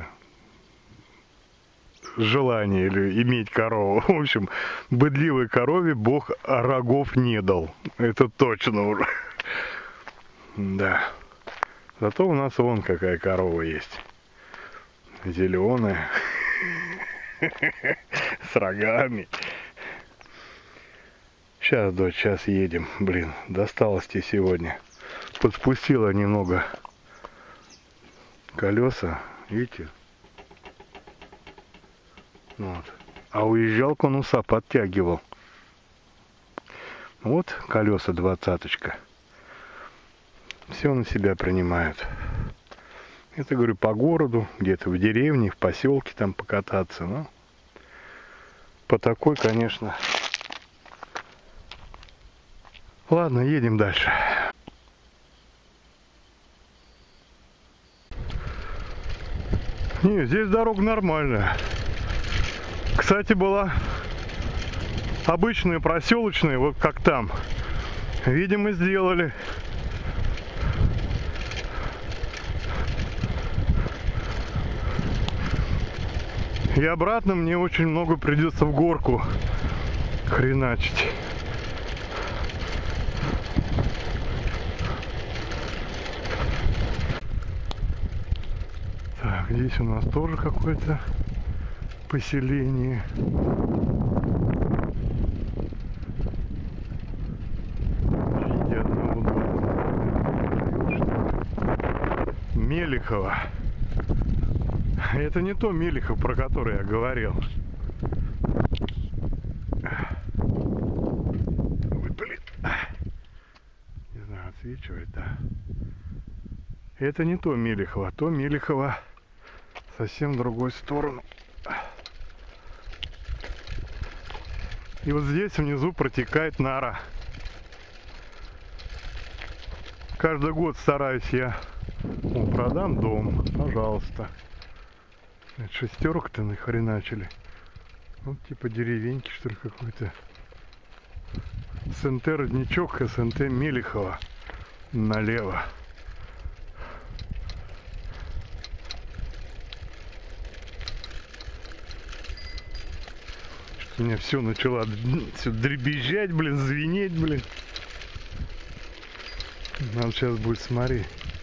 Speaker 1: желание или иметь корову. В общем, быдливой корове Бог рогов не дал. Это точно уже. Да. Зато у нас вон какая корова есть. Зеленая. С рогами. Сейчас, дочь, сейчас едем. Блин, досталось тебе сегодня. Подспустила немного колеса, видите? Вот. А уезжал конуса, подтягивал. Вот колеса двадцаточка. Все на себя принимают. Это, говорю, по городу, где-то в деревне, в поселке там покататься. Но по такой, конечно. Ладно, едем дальше. Не, здесь дорога нормальная. Кстати, была обычная проселочная, вот как там. Видимо, сделали. И обратно мне очень много придется в горку хреначить. Так, здесь у нас тоже какое-то поселение. Мелихово. Это не то Мелихов, про который я говорил. Ой, блин. Не знаю, отсвечивает, да. Это не то Мелихово, то Мелихово совсем в другую сторону. И вот здесь внизу протекает Нара. Каждый год стараюсь я. О, продам дом, пожалуйста. Шестерок-то нахреначили. Вот типа деревеньки, что ли, какой-то. СНТ Родничок, СНТ Мелихово. Налево. Что-то у меня все начало все дребезжать, блин, звенеть, блин. Нам сейчас будет, смотри.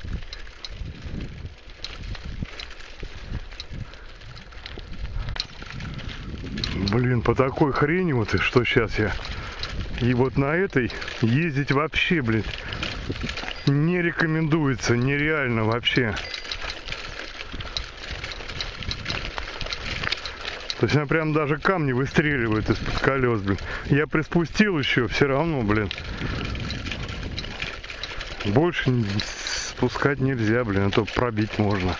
Speaker 1: Блин, по такой хрени вот, что сейчас я. И вот на этой ездить вообще, блин, не рекомендуется, нереально вообще. То есть она прям даже камни выстреливает из-под колес, блин. Я приспустил еще, все равно, блин. Больше спускать нельзя, блин, а то пробить можно.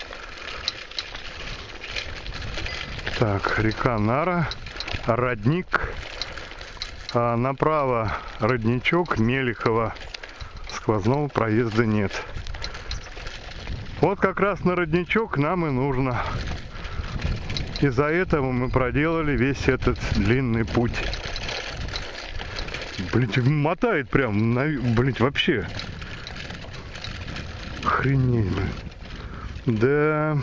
Speaker 1: Так, река Нара, родник. А направо родничок Мелихова. Сквозного проезда нет. Вот как раз на родничок нам и нужно. Из-за этого мы проделали весь этот длинный путь. Блин, мотает прям, на... блин, вообще. Охренеть, блин. Да.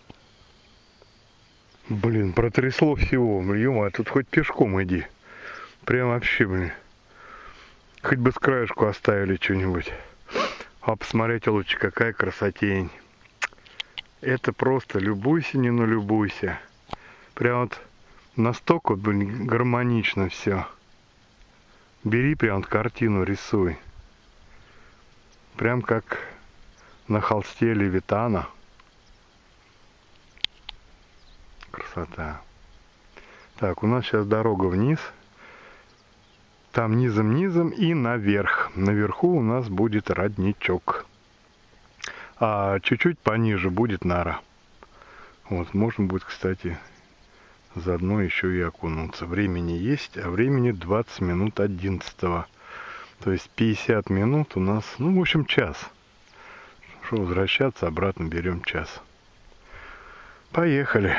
Speaker 1: Блин, протрясло всего. Ё-моё, тут хоть пешком иди. Прям вообще, блин. Хоть бы с краешку оставили что-нибудь. А посмотрите лучше, какая красотень. Это просто любуйся, не налюбуйся. Прям вот настолько, блин, гармонично все. Бери прям вот картину, рисуй. Прям как на холсте Левитана. Красота. Так, у нас сейчас дорога вниз. Там низом-низом и наверх. Наверху у нас будет родничок. А чуть-чуть пониже будет Нара. Вот, можно будет, кстати, заодно еще и окунуться. Времени есть, а времени двадцать минут одиннадцатого. То есть пятьдесят минут у нас, ну, в общем, час. Что возвращаться, обратно берем час. Поехали.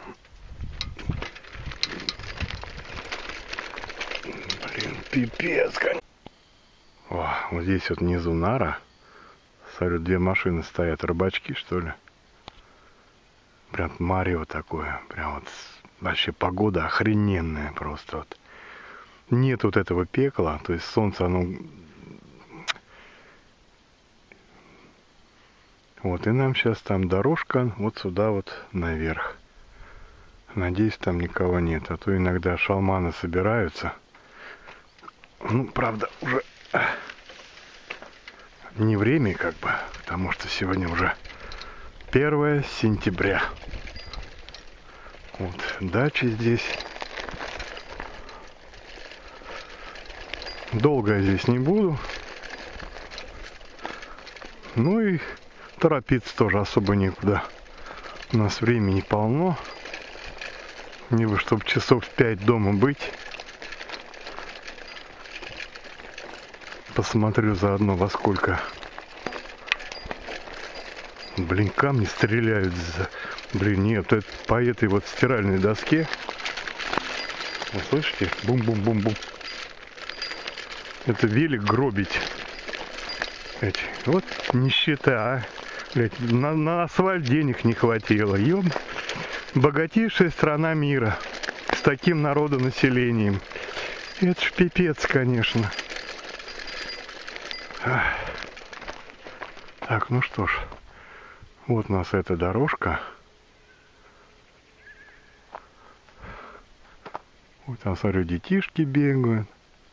Speaker 1: Блин, пипец, конечно. О, вот здесь вот внизу Нара. Смотрю, две машины стоят, рыбачки, что ли. Прям марево такое. Прям вот вообще погода охрененная просто. Вот. Нет вот этого пекла, то есть солнце, оно... Вот, и нам сейчас там дорожка вот сюда вот наверх. Надеюсь, там никого нет, а то иногда шалманы собираются. Ну, правда, уже не время как бы, потому что сегодня уже первое сентября. Вот, дача здесь. Долго я здесь не буду. Ну и торопиться тоже особо некуда. У нас времени полно. Не бы, чтобы часов пять дома быть. Посмотрю заодно во сколько. Блин, камни стреляют. Блин, нет, это по этой вот стиральной доске. Вы слышите? Бум-бум-бум-бум. Это велик гробить. Эти. Вот нищета, а. Блядь, на, на асфальт денег не хватило. Ёб. Богатейшая страна мира. С таким народонаселением. Это ж пипец, конечно. Так, ну что ж. Вот у нас эта дорожка. Вот там, смотрю, детишки бегают.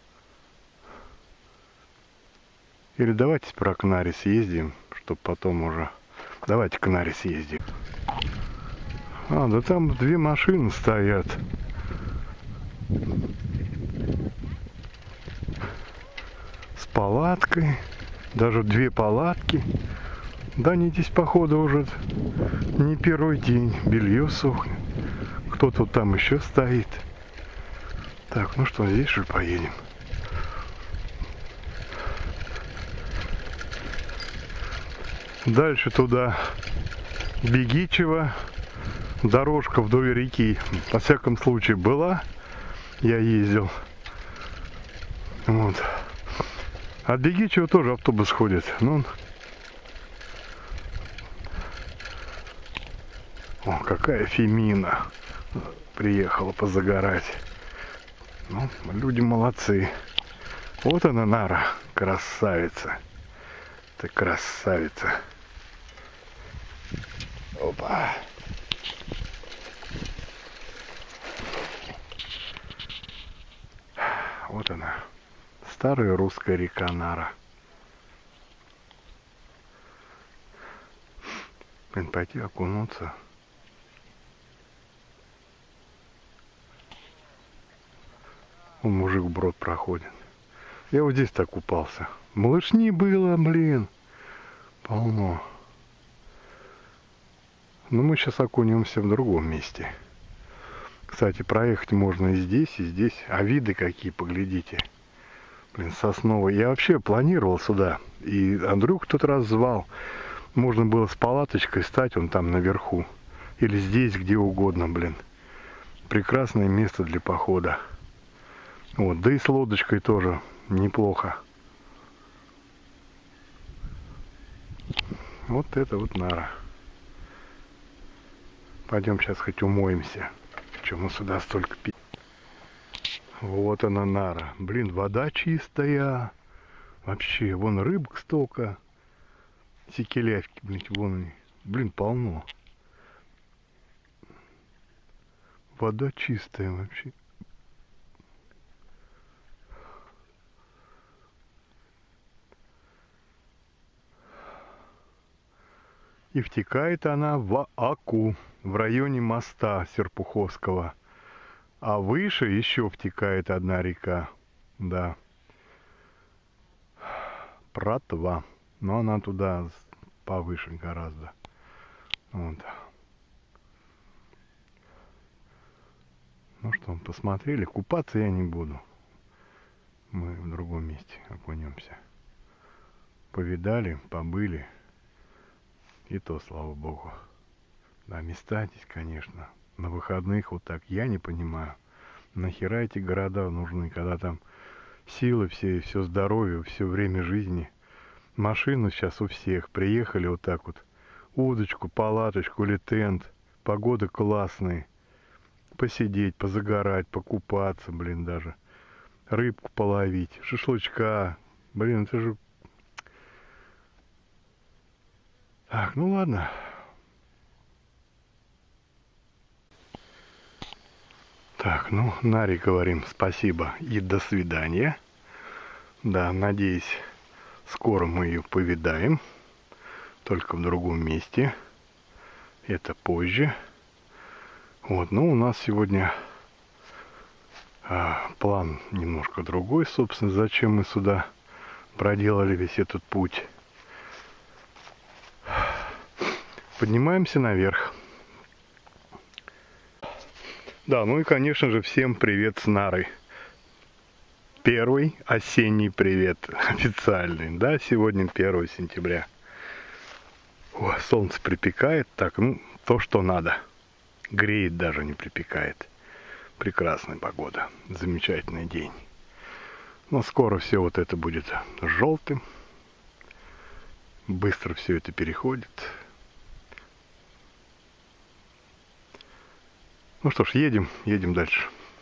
Speaker 1: Или давайте про к Наре съездим, чтобы потом уже... Давайте к Наре съездим. А, да там две машины стоят. С палаткой. Даже две палатки. Да они здесь, походу, уже не первый день. Белье сохнет. Кто тут там еще стоит? Так, ну что, здесь же поедем. Дальше туда Бегичево. Дорожка вдоль реки, во всяком случае, была. Я ездил. Вот. От Бегичева тоже автобус ходит. Ну, о, какая Фемина приехала позагорать. Ну, люди молодцы. Вот она, Нара, красавица. Ты красавица. Опа. Вот она. Старая русская река Нара. Блин, пойти окунуться. Вон мужик вброд проходит. Я вот здесь так купался. Малышни было, блин. Полно. Но мы сейчас окунемся в другом месте. Кстати, проехать можно и здесь, и здесь. А виды какие, поглядите. Блин, сосновый. Я вообще планировал сюда. И Андрюх тот раз звал. Можно было с палаточкой стать, он там наверху. Или здесь, где угодно, блин. Прекрасное место для похода. Вот, да и с лодочкой тоже неплохо. Вот это вот Нара. Пойдем сейчас хоть умоемся. Чем мы сюда столько пить? Вот она Нара. Блин, вода чистая. Вообще, вон рыбок столько. Секелявки, блин, вон. Блин, полно. Вода чистая вообще. И втекает она в Аку, в районе моста Серпуховского. А выше еще втекает одна река. Да. Пратва. Но она туда повыше гораздо. Вот. Ну что, посмотрели. Купаться я не буду. Мы в другом месте окунемся. Повидали, побыли. И то, слава богу. Да, места здесь, конечно, на выходных вот так. Я не понимаю, нахера эти города нужны, когда там силы все, все здоровье, все время жизни. Машину сейчас у всех. Приехали вот так вот. Удочку, палаточку или тент. Погода классная. Посидеть, позагорать, покупаться, блин, даже. Рыбку половить, шашлычка. Блин, это же... Так, ну ладно. Так, ну, Наре говорим спасибо и до свидания. Да, надеюсь, скоро мы ее повидаем. Только в другом месте. Это позже. Вот, ну, у нас сегодня а, план немножко другой, собственно, зачем мы сюда проделали весь этот путь. Поднимаемся наверх. Да, ну и, конечно же, всем привет с Нары. Первый осенний привет официальный, да, сегодня первое сентября. О, солнце припекает, так, ну, то, что надо. Греет даже, не припекает. Прекрасная погода, замечательный день. Но скоро все вот это будет желтым. Быстро все это переходит. Ну что ж, едем, едем дальше.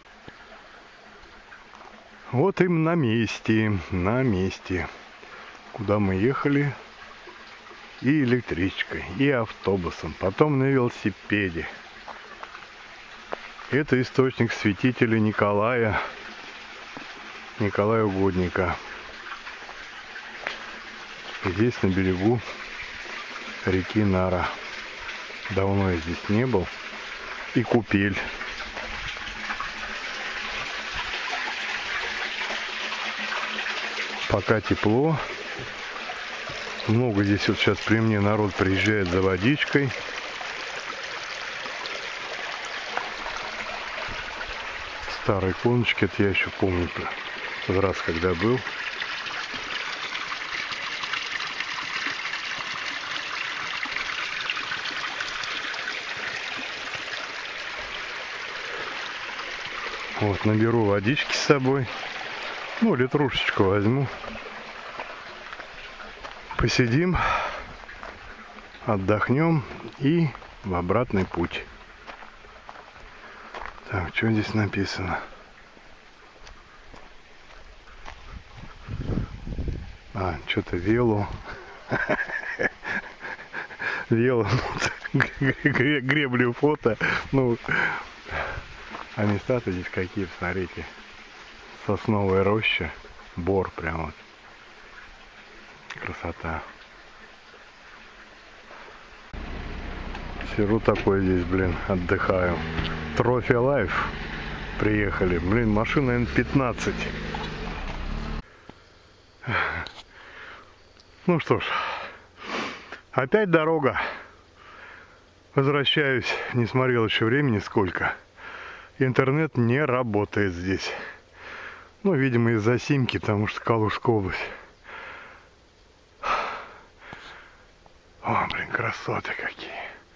Speaker 1: Вот им на месте, на месте, куда мы ехали и электричкой, и автобусом, потом на велосипеде. Это источник святителя Николая, Николая Угодника. Здесь на берегу реки Нара. Давно я здесь не был. И купель. Пока тепло. Много здесь вот сейчас при мне народ приезжает за водичкой. Старые коночки, это я еще помню тот раз, когда был. Вот, наберу водички с собой. Ну, литрушечку возьму. Посидим, отдохнем и в обратный путь. Так, что здесь написано? А, что-то вело. Делал греблю фото. Ну, а места-то здесь какие, смотрите. Сосновая роща, бор прям вот. Красота. Сижу такой здесь, блин, отдыхаю. Трофи Лайф приехали. Блин, машина эн пятнадцать. Ну что ж, опять дорога. Возвращаюсь, не смотрел еще времени сколько. Интернет не работает здесь. Ну, видимо, из-за симки, потому что Калужская область. О, блин, красоты какие.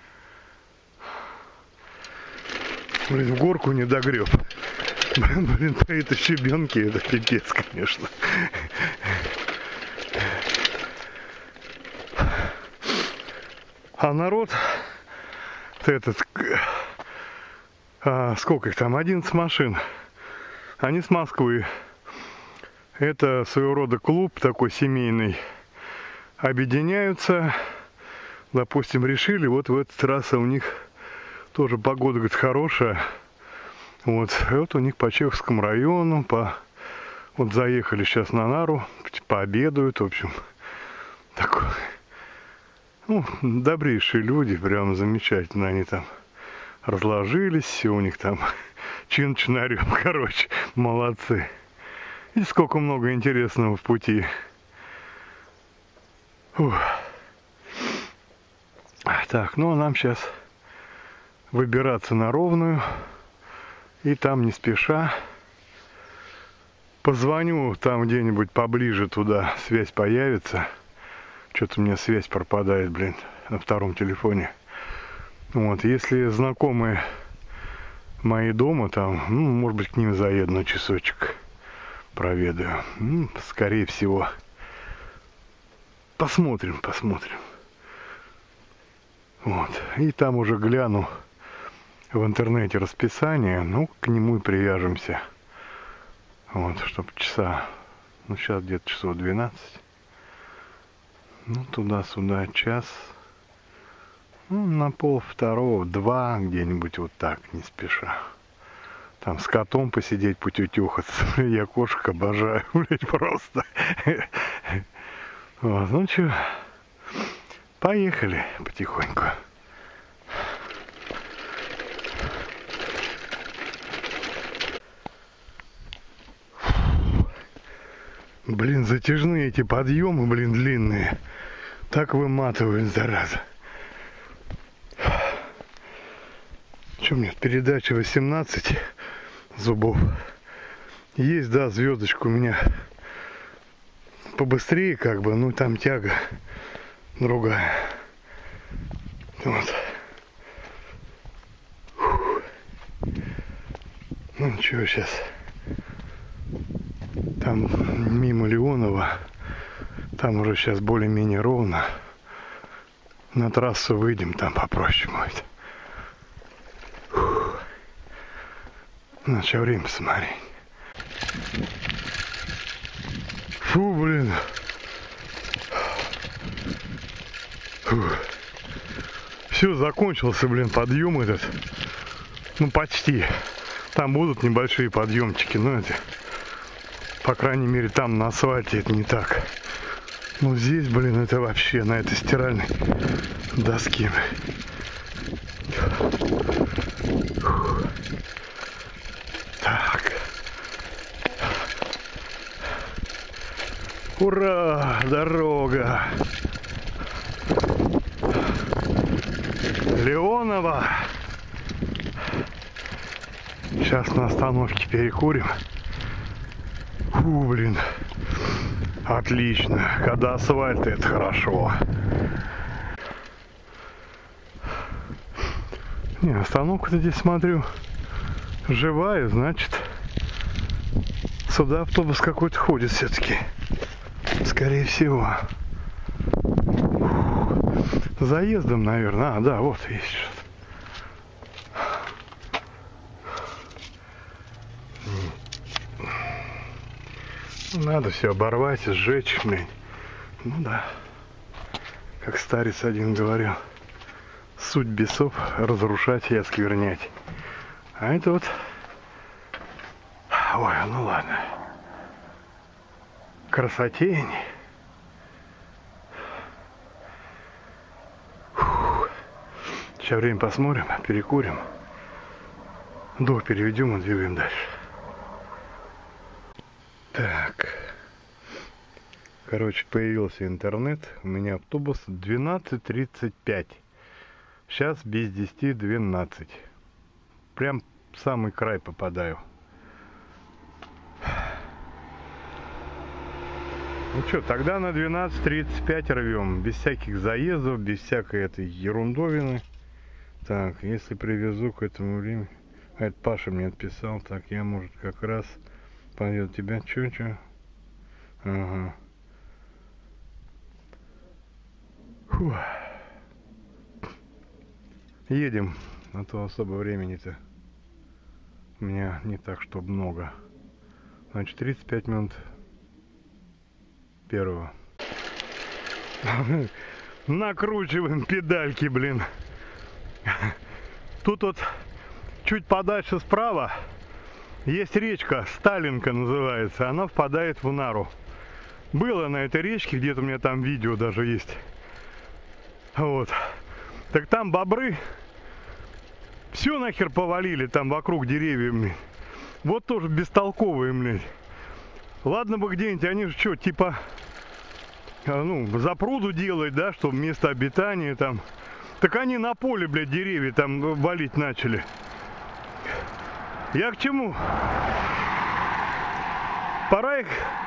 Speaker 1: Блин, в горку не догреб. Блин, блин, это щебенки, это пипец, конечно. А народ, этот, а, сколько их там, одиннадцать машин. Они с Москвы. Это своего рода клуб такой семейный. Объединяются. Допустим, решили, вот в этот раз у них тоже погода, говорит, хорошая. Вот, и вот у них по Чеховскому району, по... вот заехали сейчас на Нару, пообедают, в общем, такой, ну, добрейшие люди, прям замечательно, они там разложились, все у них там чин-чинарем, короче, молодцы. И сколько много интересного в пути. Фух. Так, ну а нам сейчас выбираться на Ровную. И там не спеша позвоню там где-нибудь поближе туда, связь появится. Что-то у меня связь пропадает, блин, на втором телефоне. Вот, если знакомые мои дома там, ну, может быть, к ним заеду на часочек, проведаю. Ну, скорее всего. Посмотрим, посмотрим. Вот, и там уже гляну в интернете расписание, ну, к нему и привяжемся. Вот, чтобы часа, ну, сейчас где-то часов двенадцать. Ну, туда-сюда час. Ну, на пол второго, два, где-нибудь вот так, не спеша. Там с котом посидеть, потютюхаться. Я кошек обожаю, блядь, просто. Вот, ну, что, поехали потихоньку. Блин, затяжные эти подъемы, блин, длинные. Так выматывают, зараза. Что у меня, передача восемнадцать зубов. Есть, да, звездочка у меня побыстрее, как бы, ну там тяга другая. Вот. Ну ничего, сейчас. Там мимо Леонова, там уже сейчас более-менее ровно. На трассу выйдем, там попроще будет. Фух. Надо сейчас время посмотреть. Фу, блин. Фух. Все, закончился, блин, подъем этот. Ну, почти. Там будут небольшие подъемчики, но это... По крайней мере, там на асфальте это не так. Ну, здесь, блин, это вообще на этой стиральной доске. Так. Ура! Дорога! Леонова! Сейчас на остановке перекурим. Фу, блин. Отлично. Когда асфальт, это хорошо. Не, остановка-то здесь, смотрю, живая, значит, сюда автобус какой-то ходит все-таки. Скорее всего. Заездом, наверное. А, да, вот есть что-то. Надо все оборвать, сжечь, блин. Ну да. Как старец один говорил, суть бесов разрушать и осквернять. А это вот... Ой, ну ладно. Красотень. Фух. Сейчас время посмотрим, перекурим. Дух переведем и двигаем дальше. Так. Короче, появился интернет. У меня автобус двенадцать тридцать пять. Сейчас без десяти двенадцать. Прям в самый край попадаю. Ну что, тогда на двенадцать тридцать пять рвем. Без всяких заездов, без всякой этой ерундовины. Так, если привезу к этому времени... А это Паша мне отписал. Так, я, может, как раз пойдет тебя. Чё, чё? Ага. Фух. Едем. А то особо времени-то у меня не так, чтоб много. Значит, тридцать пять минут первого. Накручиваем педальки, блин. Тут вот чуть подальше справа есть речка, Сталинка называется. Она впадает в Нару. Было на этой речке, где-то у меня там видео даже есть. Вот. Так там бобры все нахер повалили, там вокруг деревьев, блин. Вот тоже бестолковые, блядь. Ладно бы где-нибудь, они же что, типа, ну, запруду делать, да, чтобы место обитания там. Так они на поле, блядь, деревья там валить начали. Я к чему? Пора их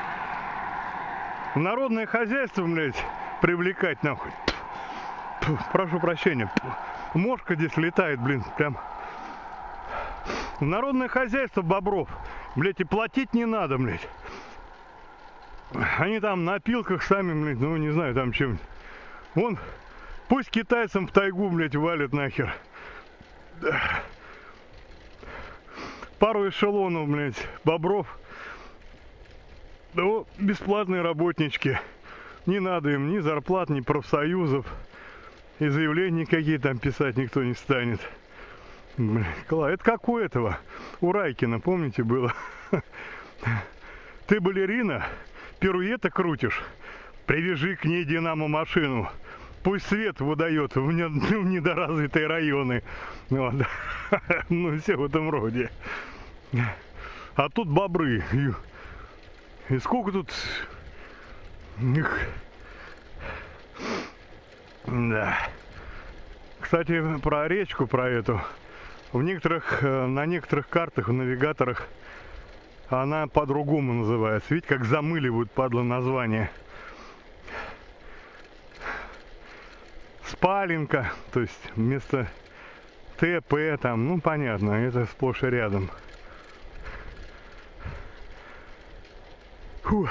Speaker 1: в народное хозяйство, блядь, привлекать, нахуй. Прошу прощения. Мошка здесь летает, блин, прям. В народное хозяйство бобров, блядь, и платить не надо, блядь. Они там на пилках сами, блядь, ну не знаю, там чем. Вон, пусть китайцам в тайгу, блядь, валят нахер. Пару эшелонов, блядь, бобров. Да вот, бесплатные работнички. Не надо им ни зарплат, ни профсоюзов. И заявления какие там писать никто не станет. Блин, это как у этого, у Райкина, помните, было? Ты балерина, пируэты крутишь, привяжи к ней динамо-машину. Пусть свет выдает в недоразвитые районы. Вот. Ну, все в этом роде. А тут бобры. И сколько тут их... Да. Кстати, про речку, про эту. В некоторых, на некоторых картах, в навигаторах она по-другому называется. Видите, как замыливают, падла, название. Спаленка, то есть вместо ТП там, ну понятно, это сплошь и рядом. Фух.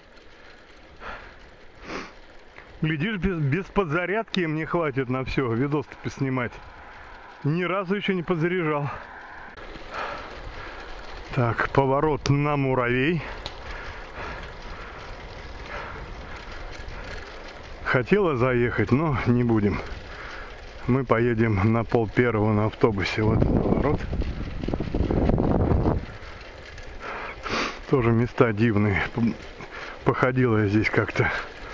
Speaker 1: Глядишь, без, без подзарядки мне хватит на все, видос-то поснимать. Ни разу еще не подзаряжал. Так, поворот на Муравей. Хотела заехать, но не будем. Мы поедем на пол первого на автобусе. Вот поворот. Тоже места дивные. Походила я здесь как-то.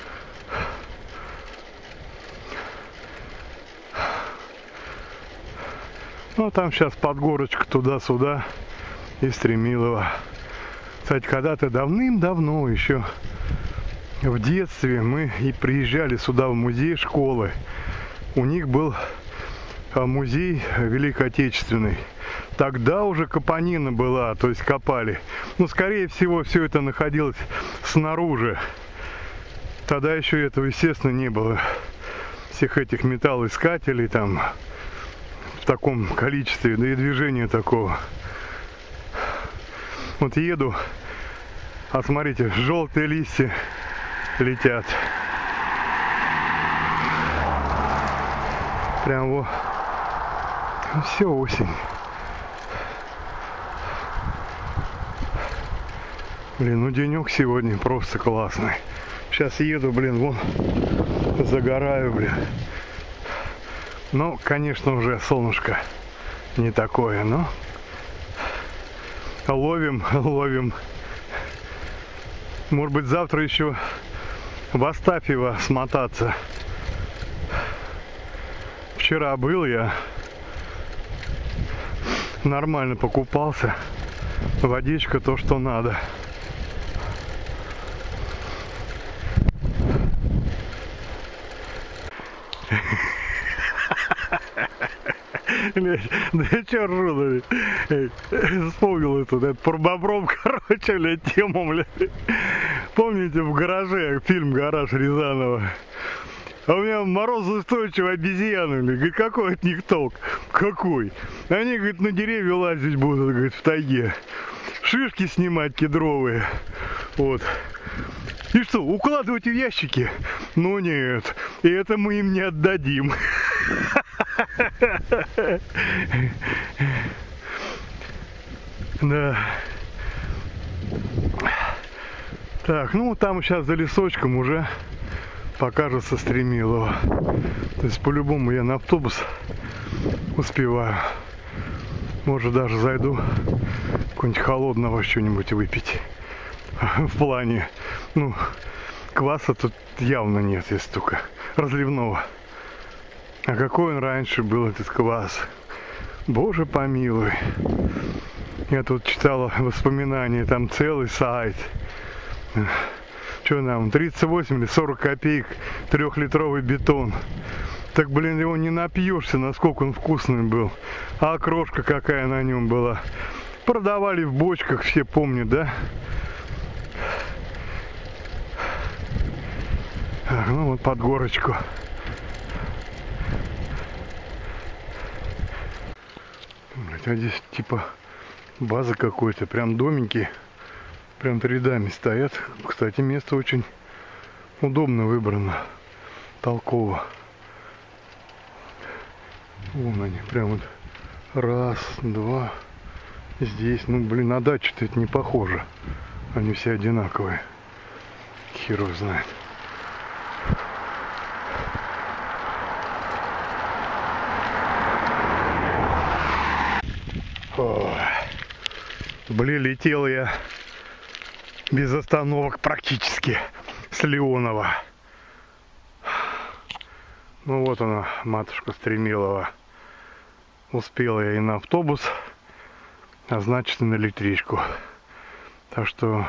Speaker 1: Ну, там сейчас под горочку туда-сюда и Стремилово. Кстати, когда-то давным-давно, еще в детстве, мы и приезжали сюда в музей школы. У них был музей Великой Отечественной. Тогда уже копанина была, то есть копали. Ну, скорее всего, все это находилось снаружи. Тогда еще этого, естественно, не было. Всех этих металлоискателей там... в таком количестве, да и движения такого. Вот еду, а смотрите, желтые листья летят. Прям вот. Все, осень. Блин, ну денек сегодня просто классный. Сейчас еду, блин, вон
Speaker 3: загораю, бля. Ну, конечно, уже солнышко не такое, но ловим, ловим. Может быть, завтра еще в Астафьево смотаться. Вчера был я, нормально покупался. Водичка то, что надо. Да я чё ржу, вспомнил эту, это, про бобром, короче, блядь, тему, блядь. Помните, в гараже, фильм «Гараж» Рязанова? А у меня морозоустойчивые обезьяны, блядь. Говорит, какой от них толк? Какой? Они, говорит, на деревья лазить будут, говорит, в тайге. Шишки снимать кедровые. Вот. И что, укладывать в ящики? Ну нет, и это мы им не отдадим. Да. Так, ну там сейчас за лесочком уже покажется Стремилово. То есть по-любому я на автобус успеваю. Может, даже зайду какого-нибудь холодного что-нибудь выпить. В плане, ну, кваса тут явно нет, если только разливного. А какой он раньше был, этот квас? Боже помилуй. Я тут читала воспоминания, там целый сайт. Что нам, тридцать восемь или сорок копеек трехлитровый бетон. Так, блин, его не напьешься, насколько он вкусный был. А окрошка какая на нем была. Продавали в бочках, все помнят, да? Так, ну вот под горочку. Блять, а здесь типа база какой-то, прям домики, прям рядами стоят. Кстати, место очень удобно выбрано, толково. Вон они, прям вот раз, два. Здесь, ну блин, на дачу-то это не похоже. Они все одинаковые. Хер его знает. О, блин, летел я без остановок практически с Леонова. Ну вот она, матушка Стремилова. Успела я и на автобус, а значит и на электричку. Так что,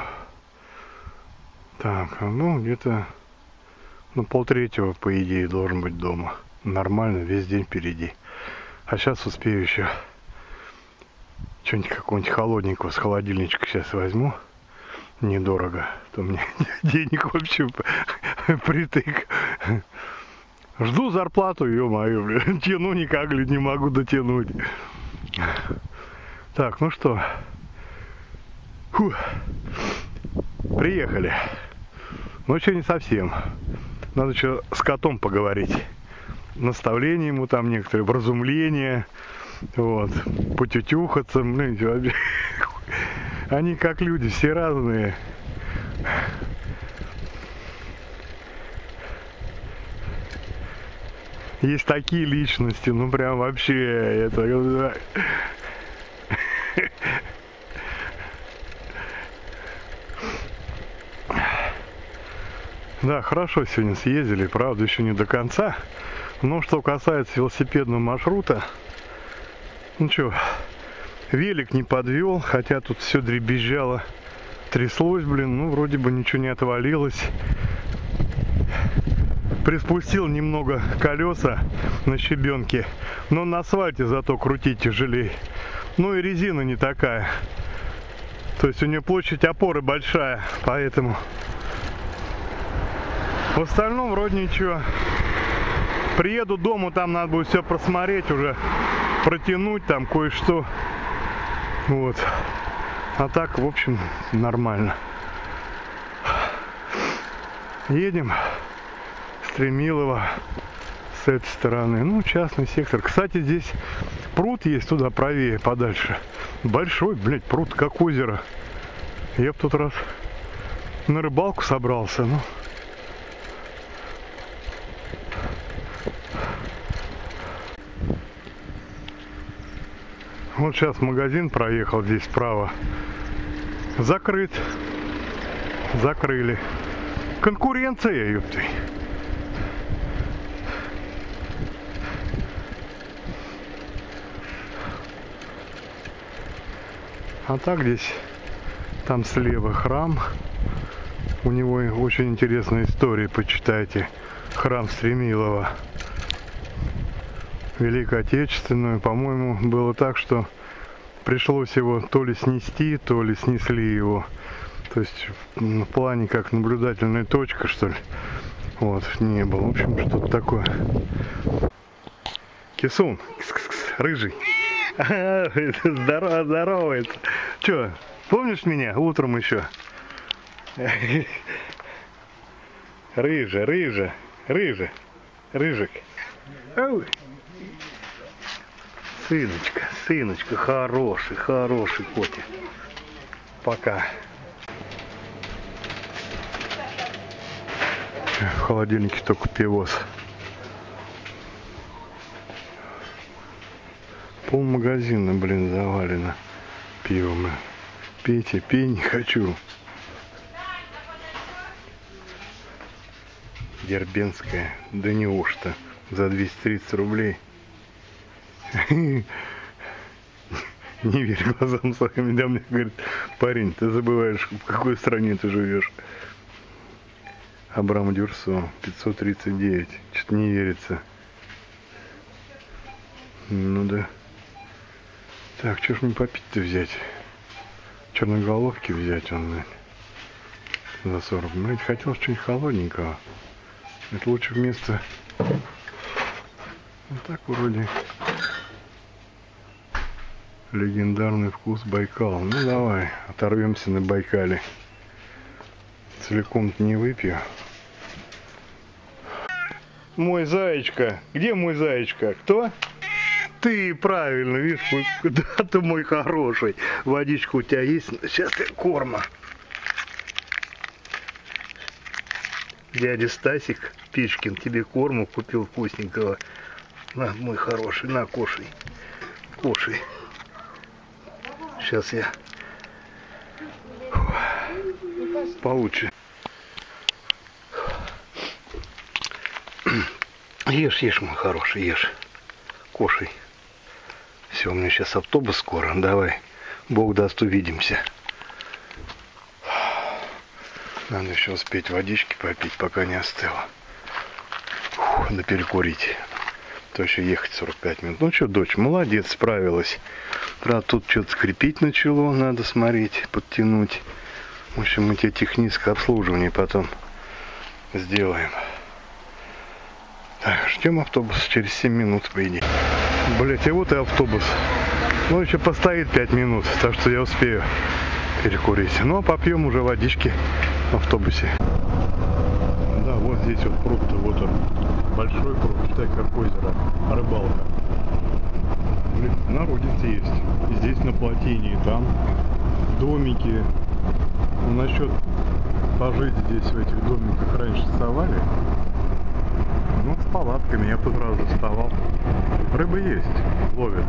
Speaker 3: так, ну где-то ну полтретьего, по идее, должен быть дома. Нормально, весь день впереди. А сейчас успею еще что-нибудь какого-нибудь холодненького с холодильничка сейчас возьму. Недорого. То мне денег вообще притык. Жду зарплату, ё-моё, блин. Тяну никак, блин, не могу дотянуть. Так, ну что. Фух. Приехали. Ну, еще не совсем. Надо еще с котом поговорить. Наставления ему там некоторые, вразумления. Вот. Потютюхаться. Блин, они как люди, все разные. Есть такие личности, ну прям вообще это... Да, хорошо сегодня съездили, правда, еще не до конца. Но что касается велосипедного маршрута, ну что, велик не подвел, хотя тут все дребезжало, тряслось, блин, ну вроде бы ничего не отвалилось. Приспустил немного колеса на щебенке, но на асфальте зато крутить тяжелее. Ну и резина не такая. То есть у нее площадь опоры большая, поэтому... В остальном вроде ничего. Приеду дома, там надо будет все просмотреть уже, протянуть там кое-что. Вот. А так, в общем, нормально. Едем. Стремилово с этой стороны. Ну, частный сектор. Кстати, здесь пруд есть туда правее, подальше. Большой, блядь, пруд, как озеро. Я в тот раз на рыбалку собрался, ну. Вот сейчас магазин проехал здесь справа. Закрыт. Закрыли. Конкуренция, ёпты. А так здесь, там слева храм. У него очень интересная история, почитайте. Храм Стремилова. Великую Отечественную, по-моему, было так, что пришлось его то ли снести, то ли снесли его. То есть в плане как наблюдательная точка, что ли. Вот, не было. В общем, что-то такое. Кисун, рыжий. Здорово, здоровается. Че, помнишь меня утром еще? Рыжа, рыжа, рыжа, рыжик. Ой. Сыночка, сыночка, хороший, хороший котик. Пока. В холодильнике только пивос. Пол магазина, блин, завалено пивом. Пейте, пей, не хочу. Дербенская, да неужто, за двести тридцать рублей. Не верь глазам своим, да, мне говорит, парень, ты забываешь, в какой стране ты живешь. Абрам Дюрсо, пятьсот тридцать девять, что-то не верится. Ну да. Так, что ж мне попить-то взять? Черноголовки взять, он, блядь, за сорок. Блядь, хотел что-нибудь холодненького. Это лучше вместо... Вот так вроде... Легендарный вкус Байкал. Ну давай, оторвемся на Байкале. Целиком-то не выпью. Мой зайчка. Где мой зайчка? Кто? Ты, правильно, видишь, мой, да, ты мой хороший. Водичка у тебя есть? Сейчас ты корма. Дядя Стасик Пичкин тебе корму купил вкусненького. На, мой хороший, на, кушай. Кушай. Сейчас я получше. Ешь, ешь, мой хороший, ешь. Кушай. Все, у меня сейчас автобус скоро. Давай, Бог даст, увидимся. Надо еще успеть водички попить, пока не остыло. Фух, да перекурить. То еще ехать сорок пять минут. Ну что, дочь, молодец, справилась. Правда, тут что-то скрипеть начало, надо смотреть, подтянуть. В общем, мы тебе техническое обслуживание потом сделаем. Так, ждем автобус через семь минут, по идее. Блять, и вот и автобус. Ну, еще постоит пять минут, так что я успею перекурить. Ну, а попьем уже водички в автобусе. Да, вот здесь вот пруд-то, вот он. Большой пруд, считай, как озеро. Рыбалка. Блин, народец есть. И здесь на плотине, и там домики. Ну, насчет пожить здесь в этих домиках раньше вставали. Ну, с палатками я тут раз вставал. Рыба есть, ловят.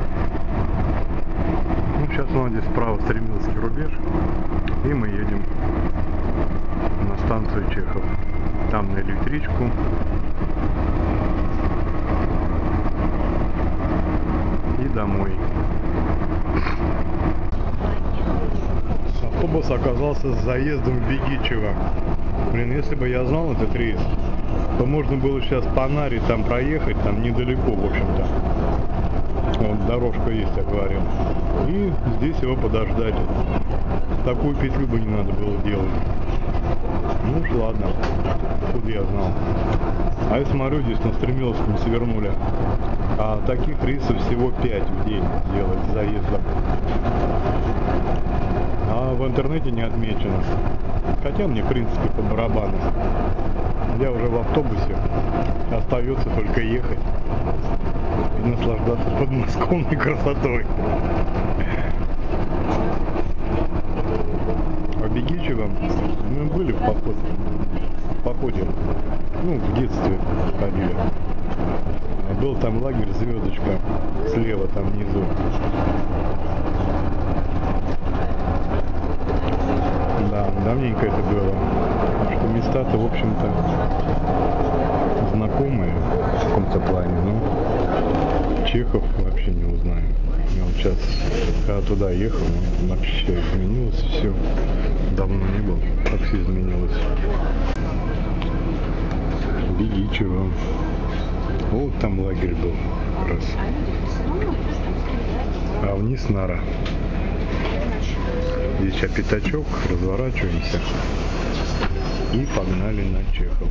Speaker 3: Ну, сейчас у нас здесь справа Стремиловский рубеж. И мы едем на станцию Чехов. Там на электричку. И домой. Автобус оказался с заездом в Бегичево. Блин, если бы я знал этот рейс, то можно было сейчас по Наре там проехать, там недалеко, в общем-то. Вот, дорожка есть, я говорил. И здесь его подождать. Такую петлю бы не надо было делать. Ну уж ладно, тут я знал. А я смотрю, здесь на Стремиловском свернули. А таких рейсов всего пять в день делать с заездом. А в интернете не отмечено. Хотя мне, в принципе, по барабану. Я уже в автобусе. Остается только ехать и наслаждаться подмосковной красотой. А Бегичево мы были в походе. В походе. Ну, в детстве ходили. Был там лагерь «Звездочка» слева, там внизу. Да, давненько это было. Потому что места-то, в общем-то, знакомые в каком-то плане, но Чехов вообще не узнаю. Я вот сейчас, когда туда ехал, ну, вообще изменилось все. Давно не был. Как все изменилось. Беги, чего. Вот там лагерь был как раз. А вниз Нара. Здесь сейчас пятачок, разворачиваемся и погнали на Чехов.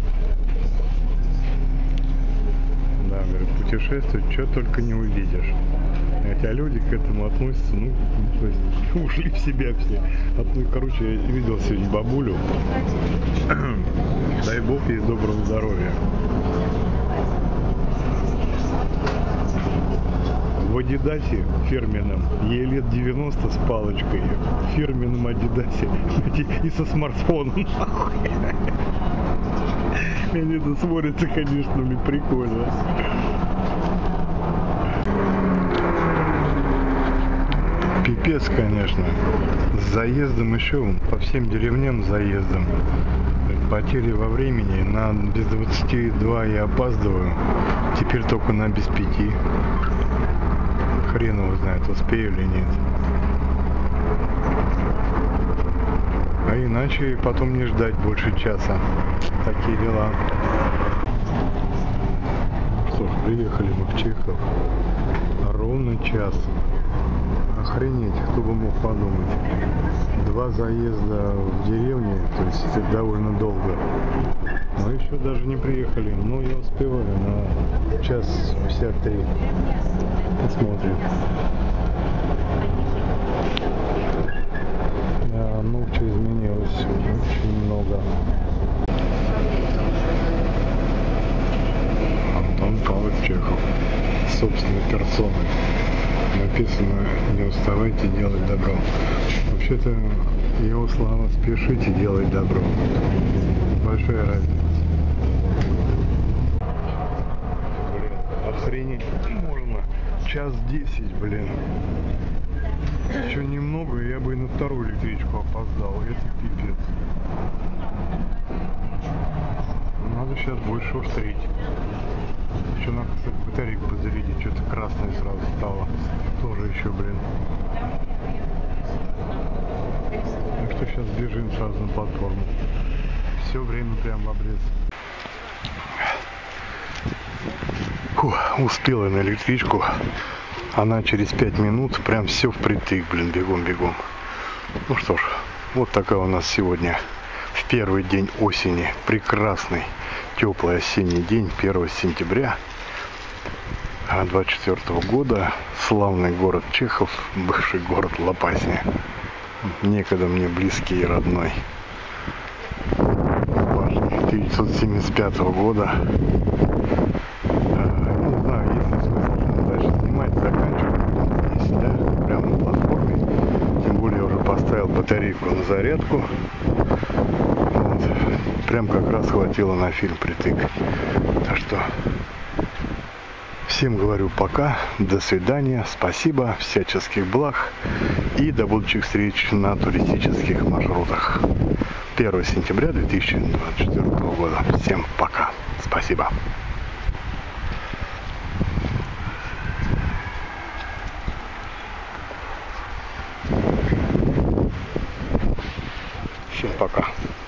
Speaker 3: Да, говорю, путешествовать, что только не увидишь. Хотя люди к этому относятся, ну, то есть, ушли в себя все. Ну, короче, я видел сегодня бабулю. Дай бог ей доброго здоровья. В Адидасе фирменном, ей лет девяносто с палочкой, в фирменном Адидасе и со смартфоном. Мне это смотрится, конечно, мне прикольно. Пипец, конечно. С заездом еще, по всем деревням заездом. Потери во времени, на без двадцати два я опаздываю, теперь только на без пяти. Хрен его знает, успею или нет. А иначе потом не ждать больше часа. Такие дела. Что ж, приехали мы в Чехов. Ровно час. Охренеть, кто бы мог подумать. Два заезда в деревню, то есть это довольно долго. Но еще даже не приехали. Но я успеваю на час пятьдесят три. Посмотрим. Да, ну что изменилось? Очень много. Антон Павлович Чехов. Собственной персоной. Написано: не уставайте делать добро. Вообще-то его слова: спешите делать добро. Большая разница. Блин, охренеть можно. Час десять, блин. Еще немного, я бы и на вторую электричку опоздал. Это пипец. Надо сейчас больше устрить. Еще надо, кстати, батарейку подзарядить. Что-то красное сразу стало. Тоже еще, блин. Так что сейчас бежим сразу на платформу. Все время прям в обрез. Фух, успел я на электричку. Она через пять минут. Прям все впритык, блин, бегом-бегом. Ну что ж, вот такая у нас сегодня в первый день осени. Прекрасный, теплый осенний день, первого сентября двадцать четвёртого года. Славный город Чехов, бывший город Лопасня. Некогда мне близкий и родной. тысяча девятьсот семьдесят пятого года. Не знаю, есть ли смысл дальше снимать, заканчивать здесь, да, прямо на платформе. Тем более я уже поставил батарейку на зарядку. Вот. Прям как раз хватило на фильм «Притык». Так что всем говорю пока, до свидания, спасибо, всяческих благ и до будущих встреч на туристических маршрутах. первого сентября две тысячи двадцать четвёртого года. Всем пока, спасибо. Всем пока.